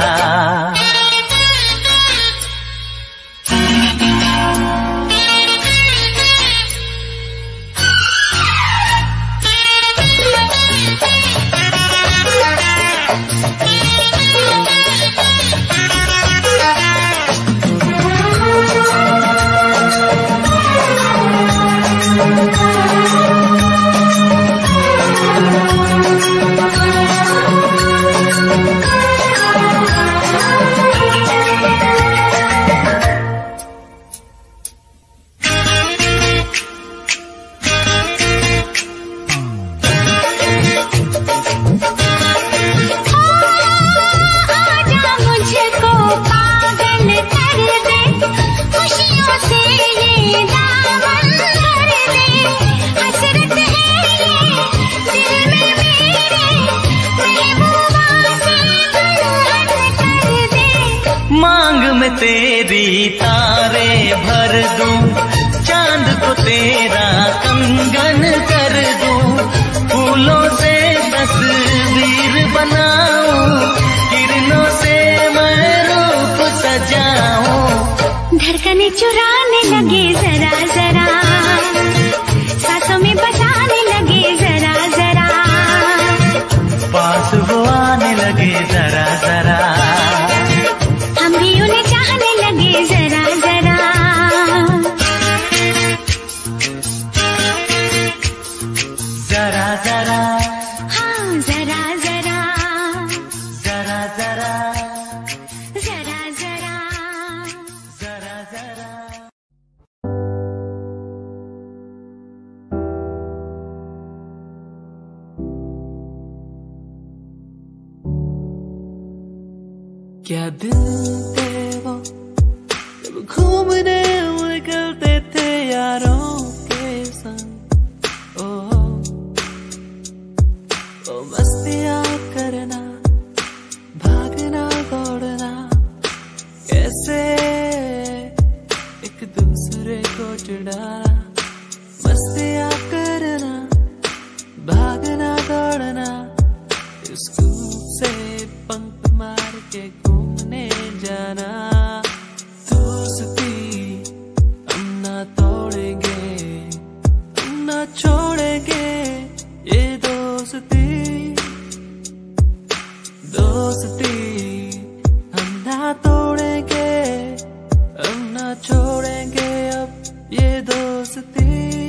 में तेरी तारे भर दूं, चांद को तेरा कंगन कर दूं, फूलों से तस्वीर बनाऊं, किरणों से मैं रूप सजाऊं। धड़कने चुराने लगे जरा जरा, सांसों में बसाने लगे जरा जरा, पास वो आने लगे जरा जरा, हम भी उन्हें चाहने लगे जरा जरा। जरा जरा, हाँ जरा जरा, जरा जरा, जरा जरा, जरा जरा। क्या दिन थे वो जब घूमने निकलते थे यारों के संग, ओ मस्तियाँ करना, भागना दौड़ना, कैसे एक दूसरे को चिढ़ाना, मस्तियाँ करना, भागना दौड़ना, स्कूल से बंक मार के घूमने जाना। दोस्ती दोस्ती हम ना तोड़ेंगे, हम ना छोड़ेंगे अब ये दोस्ती।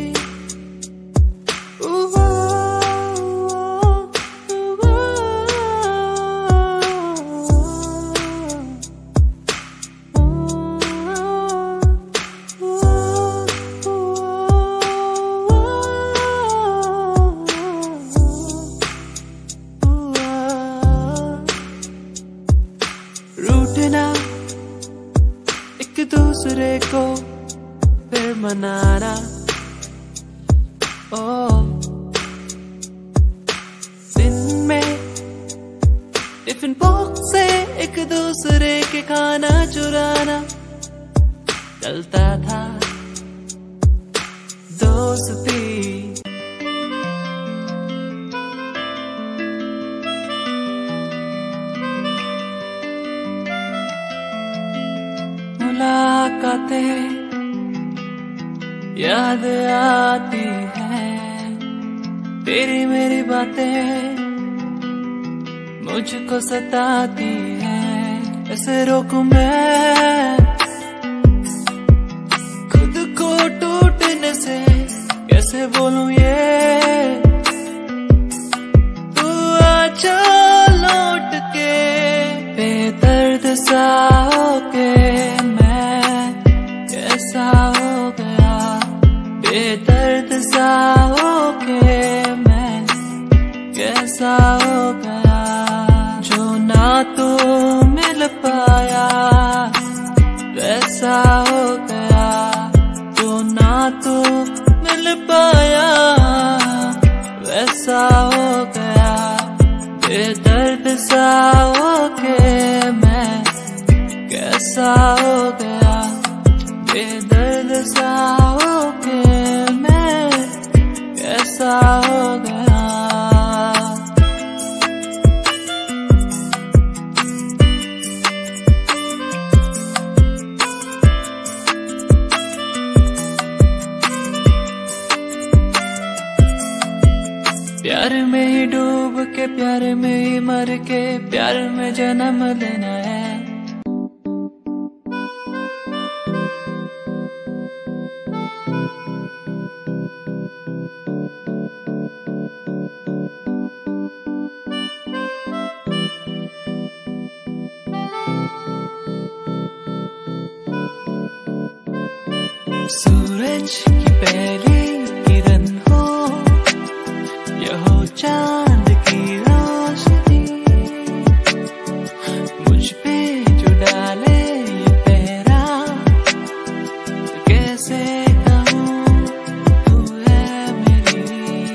रूठना एक दूसरे को फिर मनाना, ओ दिन में टिफिन बॉक्स से एक दूसरे के खाना चुराना चलता था दोस्ती। मुलाकातें याद आती हैं, तेरी मेरी बातें मुझको सताती हैं। ऐसे रोकूं मैं खुद को टूटने से, कैसे बोलूं ये तू आजा लौट के। बेदर्द सा होके कैसा हो गया, बेदर्द सा होके मैं कैसा हो गया। जो ना तो मिल पाया वैसा हो गया, जो ना तो मिल पाया वैसा हो गया। बेदर्द सा होके मैं कैसा हो गया, बेदर्द सा होके मैं कैसा हो गया। प्यार में ही डूब के, प्यार में ही मर के, प्यार में जन्म लेना है। सूरज की पहली किरण हो या हो चांद की रोशनी, मुझ पे जो डाले ये पहरा, कैसे कहूँ तू है मेरी।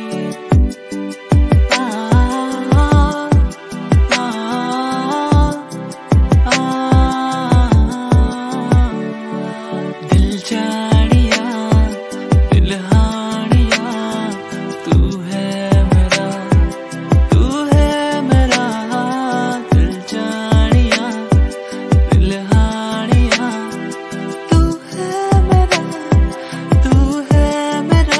दिल जानिया दिलहानिया तू है मेरा, तू है मेरा। दिल जानिया दिलहानिया तू है मेरा, तू है मेरा।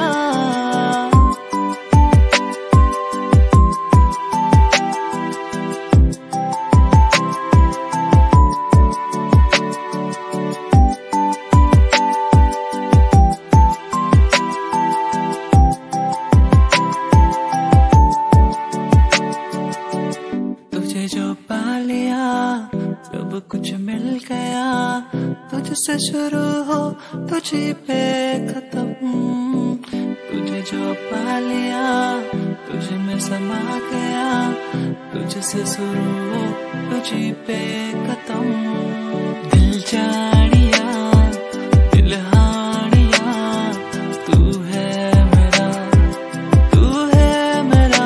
तुझे जो पा लिया सब कुछ मिल गया, तुझसे शुरू हो तुझे पे खत्म। तुझे जो पा लिया तुझे में समा गया, तुझसे शुरू हो तुझे पे खत्म। दिल जानिया दिलहानिया तू है मेरा, तू है मेरा।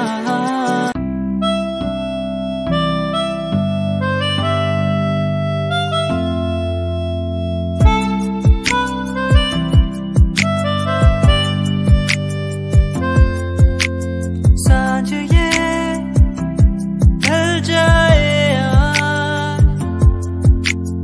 सांझ ये ढल जाए आज,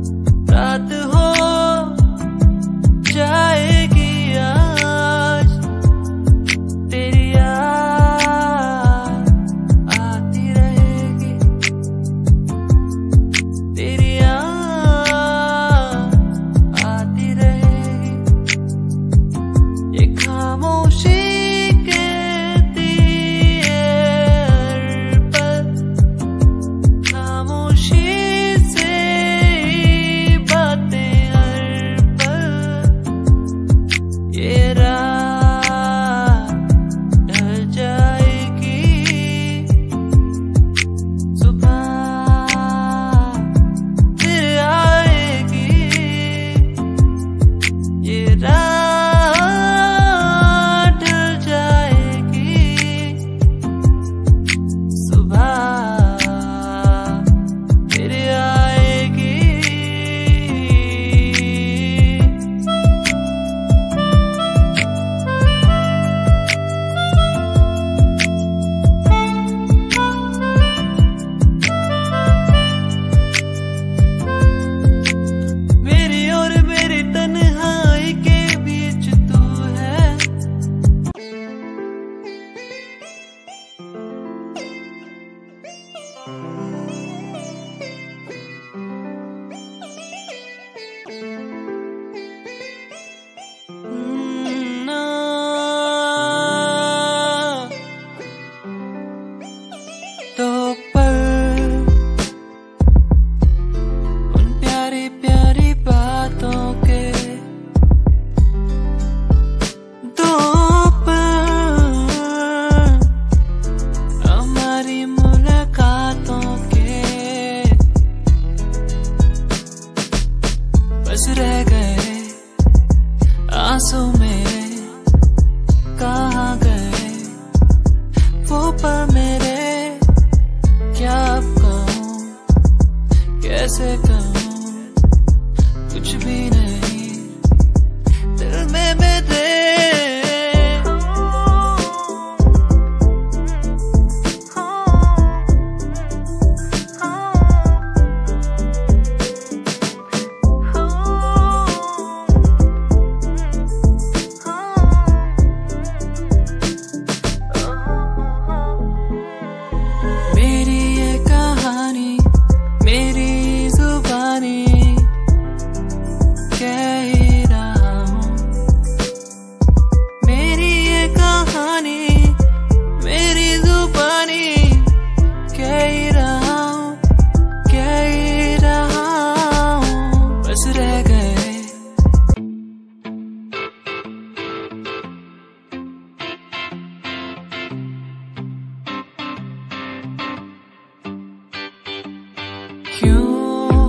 क्यों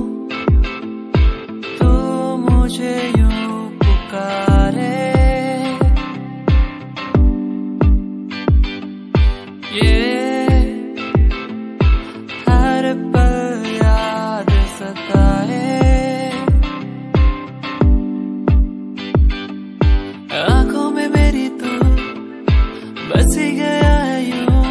तू मुझे यूं पुकारे, ये हर पल याद सताए। आंखों में मेरी तू बस ही गया है यूं,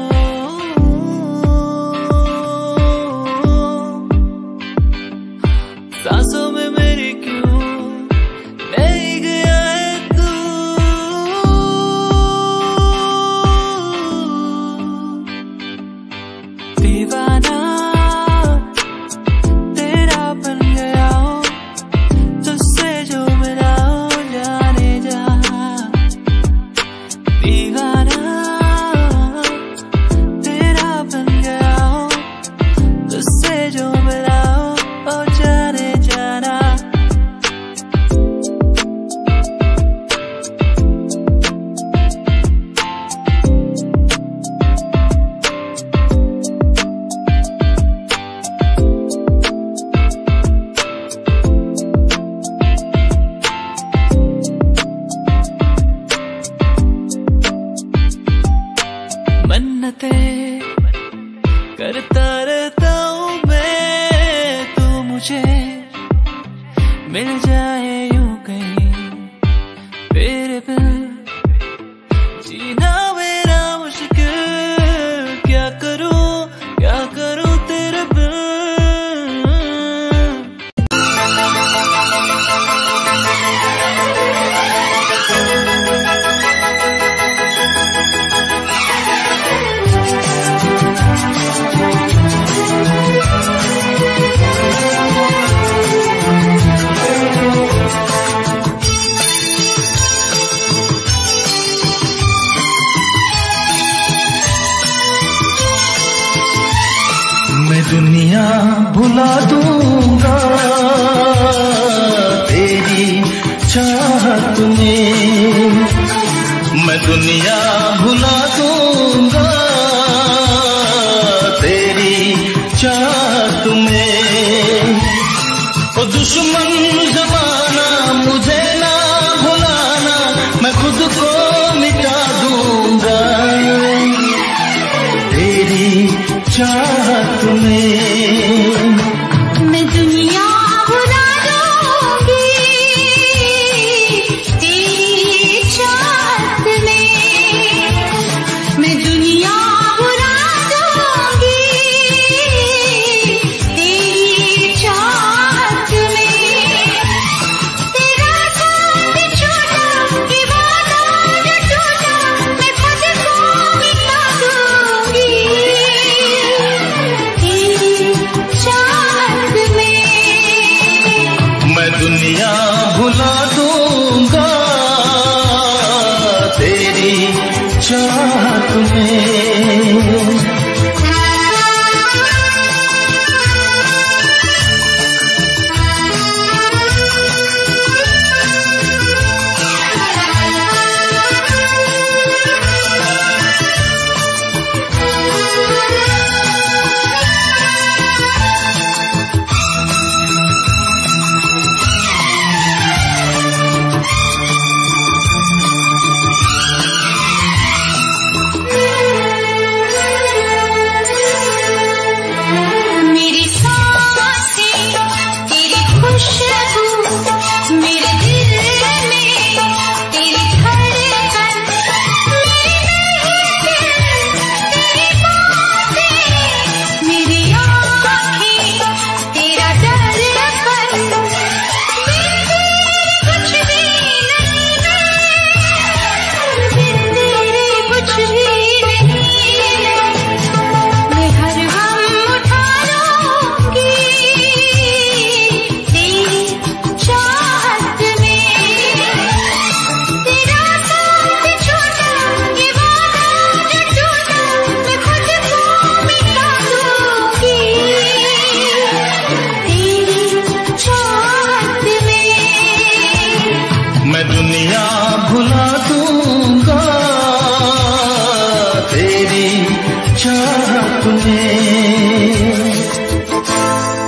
सांसों में मेरी क्यों नहीं गया है तू। दीवाना तेरा बन गया हूँ, तुझसे जो मिला हूँ जाने जा। दीवाना तेरा बन गया हूँ, तुझसे जो मिला हूँ ओ जाने जाना। मन्नतें करता रहता हूँ मैं, तू मुझे मिल जाए यूं कहीं, तेरे बिन जीना मेरा मुश्किल। क्या करूँ तेरे बिन। मैं दुनिया भुला दूंगा तेरी चाहत में, मैं दुनिया भुला दूंगा तेरी चाहत में। ओ दुश्मन जमाना मुझे ना भुलाना, मैं खुद को मिटा दूंगा तेरी चाहत में। मैं दुनिया भुला दूंगी तेरी चाहत में, मैं दुनिया भुला दूंगी तेरी चाहत में। तेरा साथ छोड़ा कि वादा न टूटा, मैं खुद को मिटा दूंगी चाहत में। मैं दुनिया भुला दूंगा तेरी चाहत में। चाहत में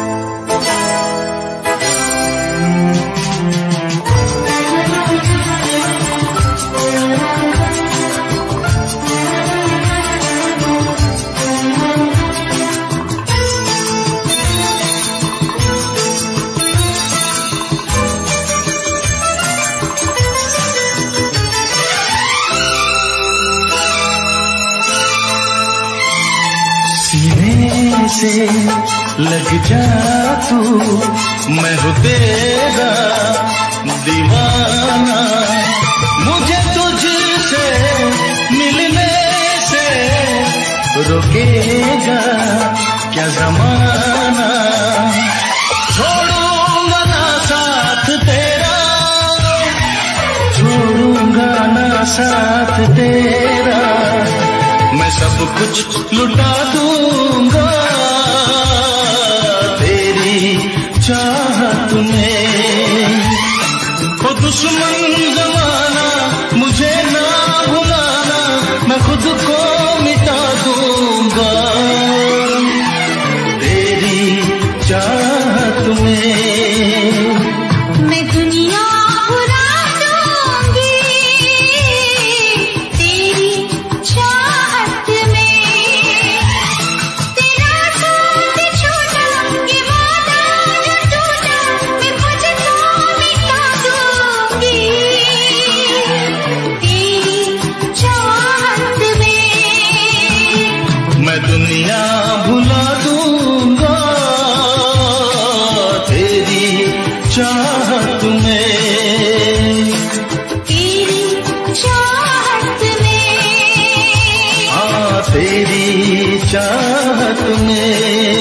से लग जा तू, मैं हूँ तेरा दीवाना। मुझे तुझसे मिलने से रोकेगा क्या जमाना। छोड़ूंगा ना साथ तेरा, छोड़ूंगा ना साथ तेरा, मैं सब कुछ लुटा दूंगा तेरी चाहत में। ओ दुश्मन जमाना मुझे ना भुलाना, मैं खुद को मिटा दूंगा तेरी चाहत में। मैं दुनिया भुला दूंगी तेरी चाहत में। तेरा साथ छोड़ा ये वादा जो टूटा, मैं खुद को मिटा दूंगी तेरी चाहत में। मैं दुनिया भुला दूंगा तेरी चाहत में, तेरी चाहत में। हाँ तेरी चाहत में।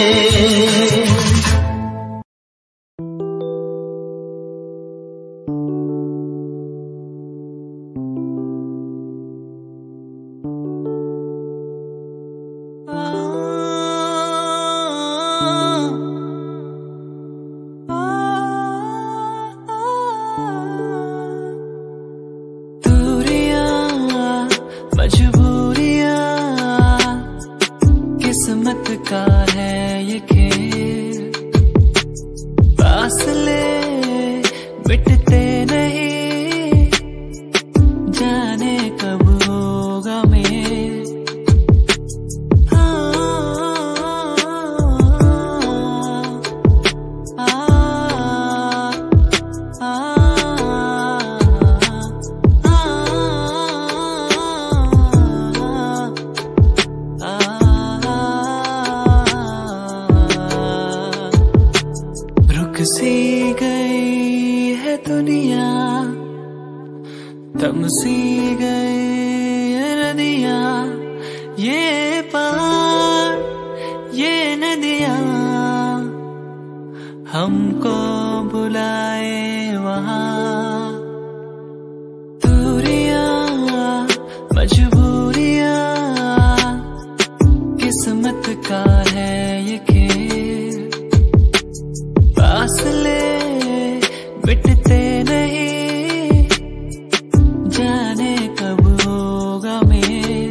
किस्मत का है ये खेल, फासले मिटते नहीं, जाने कब होगा मेल। सी गई है दुनिया, थम सी गई है नदियाँ, ये पहाड़ ये नदियाँ हमको बुलाए वहाँ। दूरियाँ मजबूरियाँ किस्मत का है ये खेल, फासले मिटते नहीं, जाने कब होगा मेल।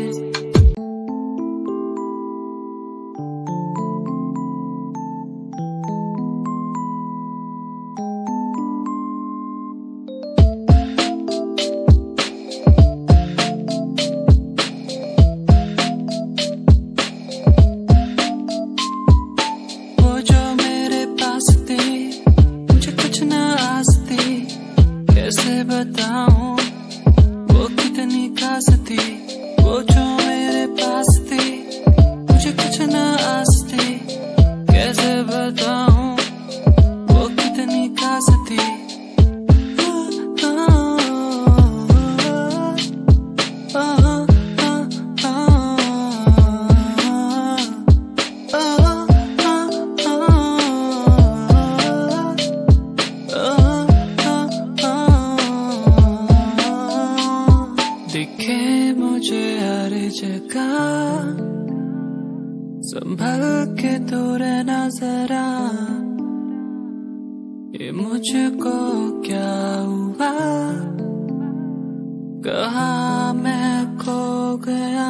वो जो मेरे पास थे मुझे कुछ ना आस थी, कैसे बताऊं वो कितनी खास थी। वो जो मेरे पास थी मुझे कुछ ना आस थी, कैसे बताऊं वो कितनी खास थी। दिखे मुझे हर जगह, संभल के तो रहना जरा, ये मुझको क्या हुआ, कहाँ मैं खो गया।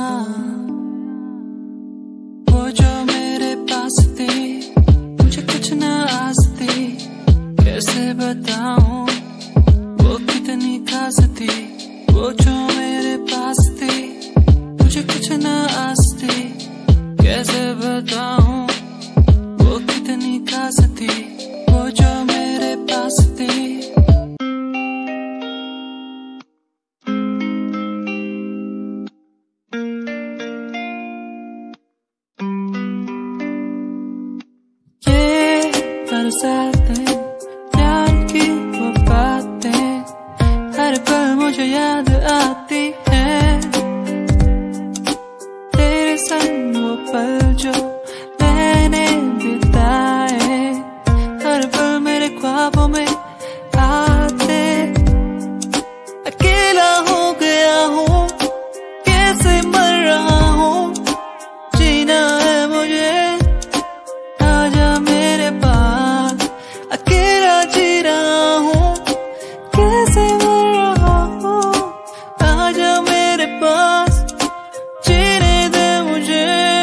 वो जो मेरे पास थी मुझे कुछ ना आस थी, कैसे बताऊं वो कितनी खास थी। वो जो मेरे पास थी मुझे कुछ ना आस थी, कैसे बताऊं वो कितनी खास थी। वो जो मेरे पास थी। बरसातें, प्यार की वो बातें हर पल मुझे याद आती हैं। तेरे संग वो पल जो मैंने बिताए हर पल मेरे ख्वाबों में आते। अकेला हो गया हूँ, कैसे मर रहा हूँ, जीना है मुझे, आजा मेरे पास। अकेला जी रहा हूँ, कैसे मर रहा हूँ, आजा मेरे पास, जीने दे मुझे।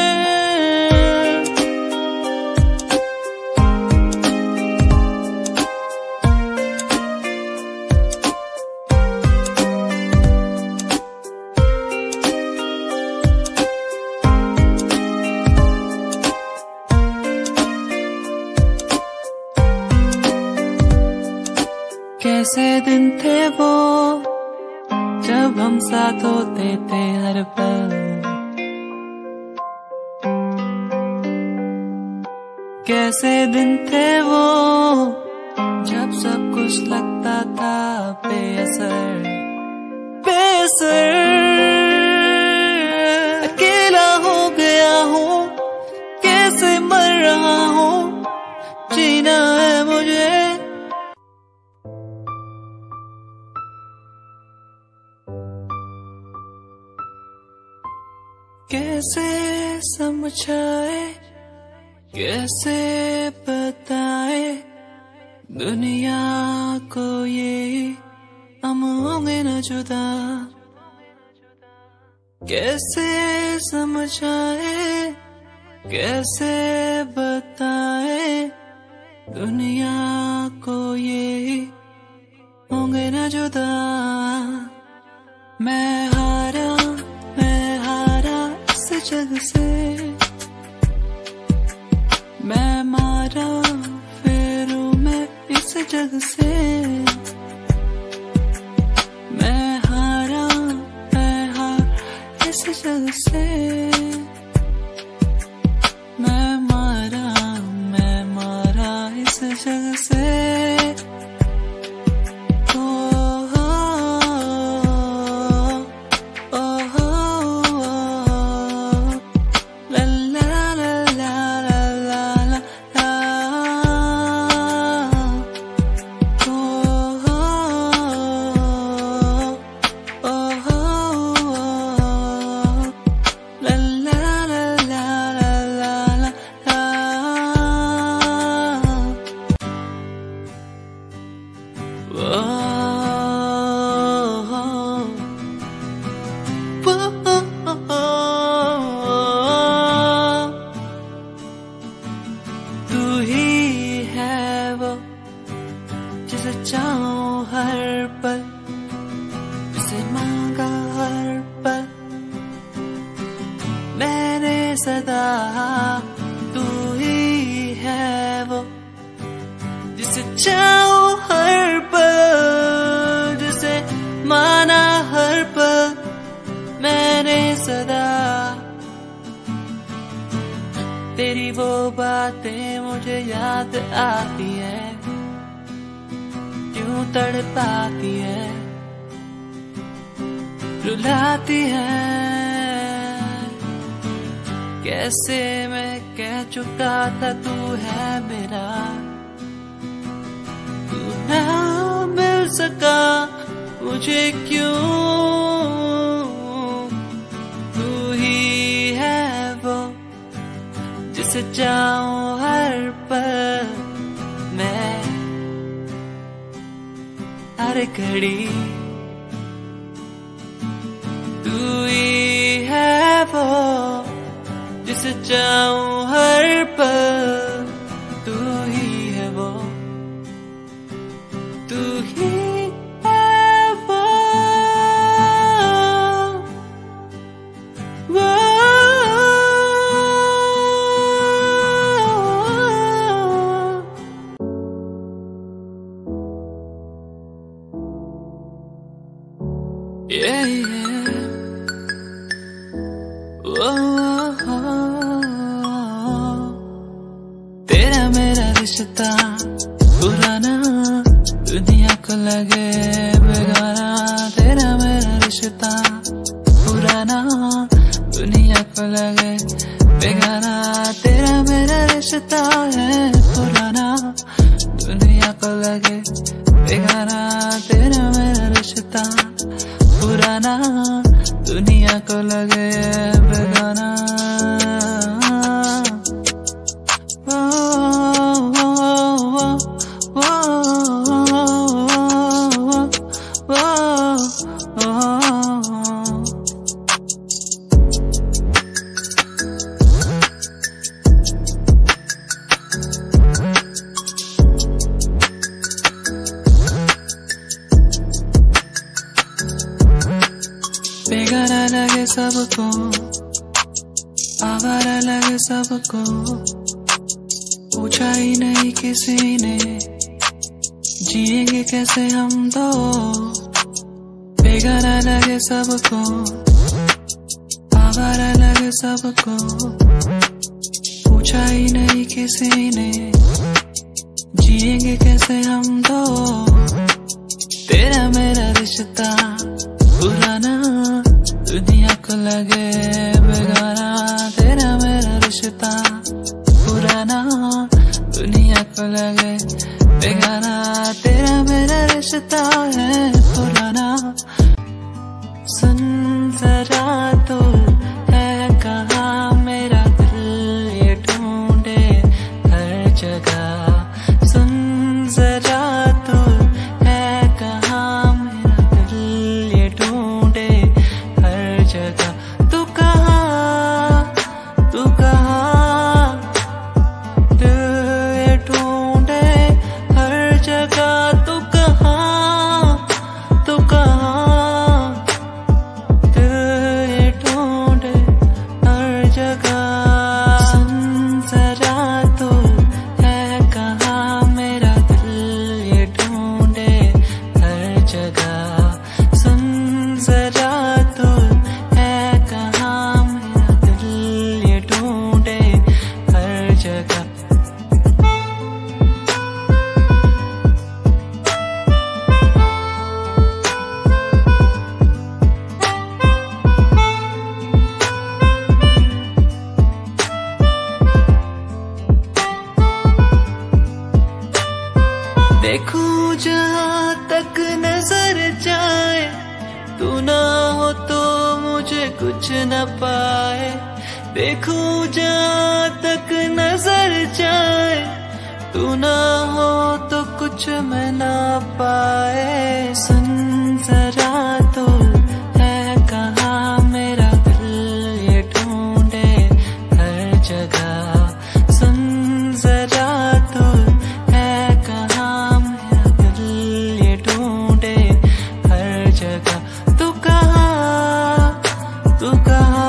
कैसे दिन थे वो जब हम साथ होते थे हर पल। कैसे दिन थे वो जब सब कुछ लगता था बेअसर बेअसर। अकेला हो गया हूँ, कैसे मर रहा हूँ, जीना है मुझे। कैसे समझाए, कैसे बताए दुनिया को ये हम होंगे न जुदा। कैसे समझाए, कैसे बताए दुनिया को ये होंगे न जुदा। मैं हारा इस जग से, मैं मारा फेरू मैं इस जग से। मैं हारा इस जग से, मैं मारा इस जग से। तू ही है वो जिसे चाहूं हर पल, जिसे मांगा हर पल मैंने सदा। तू ही है वो जिसे चाहूं हर पल, जिसे माना हर पल मैंने सदा। तेरी वो बातें मुझे याद आती है, क्यों तड़पाती है, रुलाती है। कैसे मैं कह चुका था तू है मेरा, तू ना मिल सका मुझे क्यों। तू ही है वो जिसे चाहूं हर पल मैं, हर घड़ी। तू ही है वो जिसे चाहूं हर पल, तू ही है वो, तू ही है वो। Yeah, yeah. तेरा मेरा रिश्ता को लगे बेगाना, तेरा मेरा रिश्ता है पुराना। दुनिया को लगे बेगाना, तेरा मेरा रिश्ता पुराना। दुनिया को लगे बेगाना। बेगाना लगे सबको, आवारा लगे सबको, पूछा ही नहीं किसी ने जिएंगे कैसे हम दो। बेगाना लगे सबको, आवारा लगे सबको, पूछा ही नहीं किसी ने जिएंगे कैसे हम दो। तेरा मेरा रिश्ता पुराना, दुनिया को लगे बेगाना। तेरा मेरा रिश्ता पुराना, दुनिया को लगे बेगाना। तेरा मेरा रिश्ता है पुराना। सुन जरा तो है कहाँ मेरा दिल ये ढूंढे हर जगह। सुन जरा तो है कहाँ मेरा दिल ये ढूंढे हर जगह। तू कहाँ, तू कहाँ, दिल ये ढूंढे हर जगह। तू कहाँ, तू कहाँ, दिल ये ढूंढे हर जगह। सुन जरा तो है कहाँ मेरा दिल ये ढूंढे हर जगह। सुन जरा तो है कहाँ मेरा दिल ये ढूंढे हर जगह। देखूं जहाँ तक नजर जाए, तू ना हो तो मुझे कुछ न पाए। देखूं जहाँ तक नजर जाए, तू ना हो तो कुछ मैं ना पाए। सुन जरा तो है कहाँ मेरा दिल ये ढूंढे हर जगह। सुन जरा तो है कहाँ मेरा दिल ये ढूंढे हर जगह। तू कहाँ, तू कहाँ।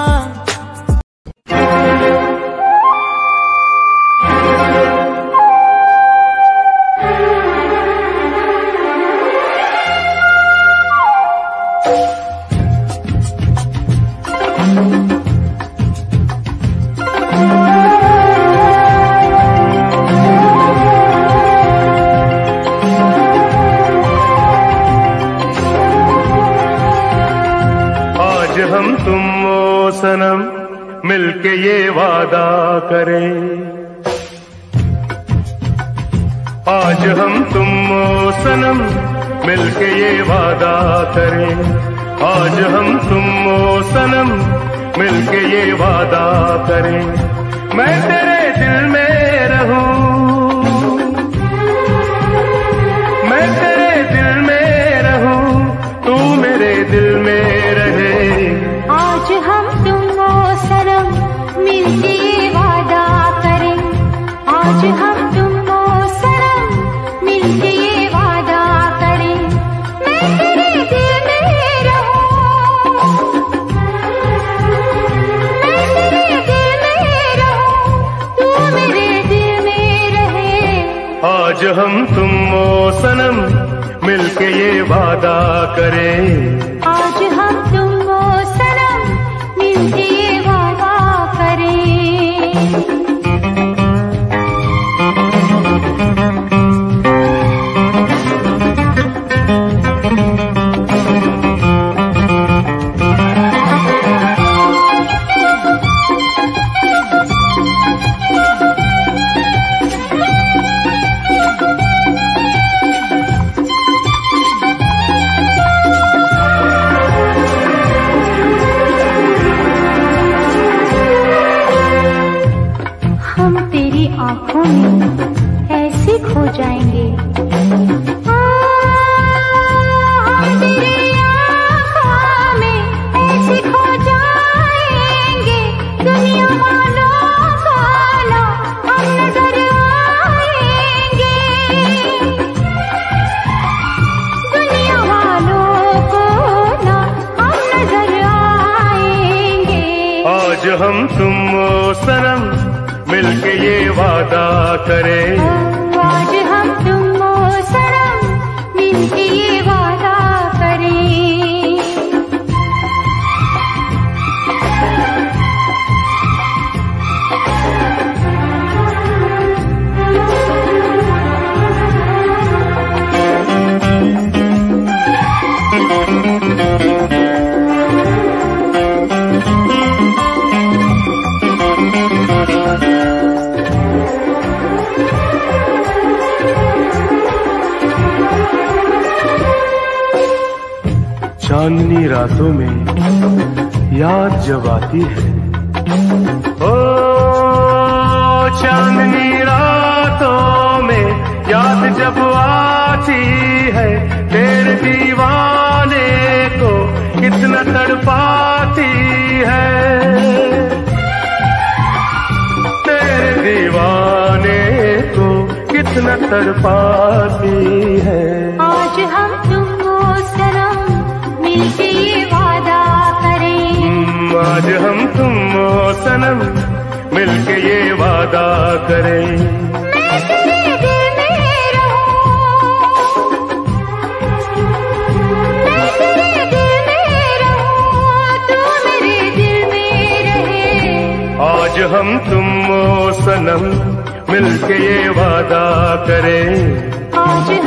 आज हम तुम ओ सनम मिलके ये वादा करें। आज हम तुम ओ सनम मिलके ये वादा करें। आज हम तुम ओ सनम मिलके ये वादा करें। मैं तेरे दिल में रहूं, मैं तेरे दिल में रहूं, तू मेरे दिल में रहे। आज हम तुम ओ सनम मिलके ये वादा करें। आज हम तुम ओ सनम मिलके ये वादा करें। मैं तेरे दिल में रहूं, मैं तेरे दिल में रहूं, तू मेरे दिल में रहे। आज हम तुम ओ सनम मिलके ये वादा करें। आज हम तुम ओ सनम मिलके ये वादा करें। आँखों में ऐसे खो जाएंगे। हम तेरी आँखों में ऐसे खो जाएंगे, दुनिया वालों को ना हम नजर आएंगे, दुनिया वालों को ना हम नजर आएंगे। आज हम तुम ओ सनम मिलके ये वादा करें, आज हम तुम ओ सनम मिलके ये वादा करें। चांदनी रातों में याद जब आती है, ओ चांदनी रातों में याद जब आती है, तेरे दीवाने को कितना तड़पाती है, तेरे दीवाने को कितना तड़पाती है। आज हम तुम ओ सनम मिलके ये वादा करें, आज हम तुम ओ सनम मिलके ये वादा करें। मैं तेरे दिल में रहूं, मैं तेरे दिल में रहूं, तू मेरे दिल में रहे। आज हम तुम ओ सनम मिलके ये वादा करें, आज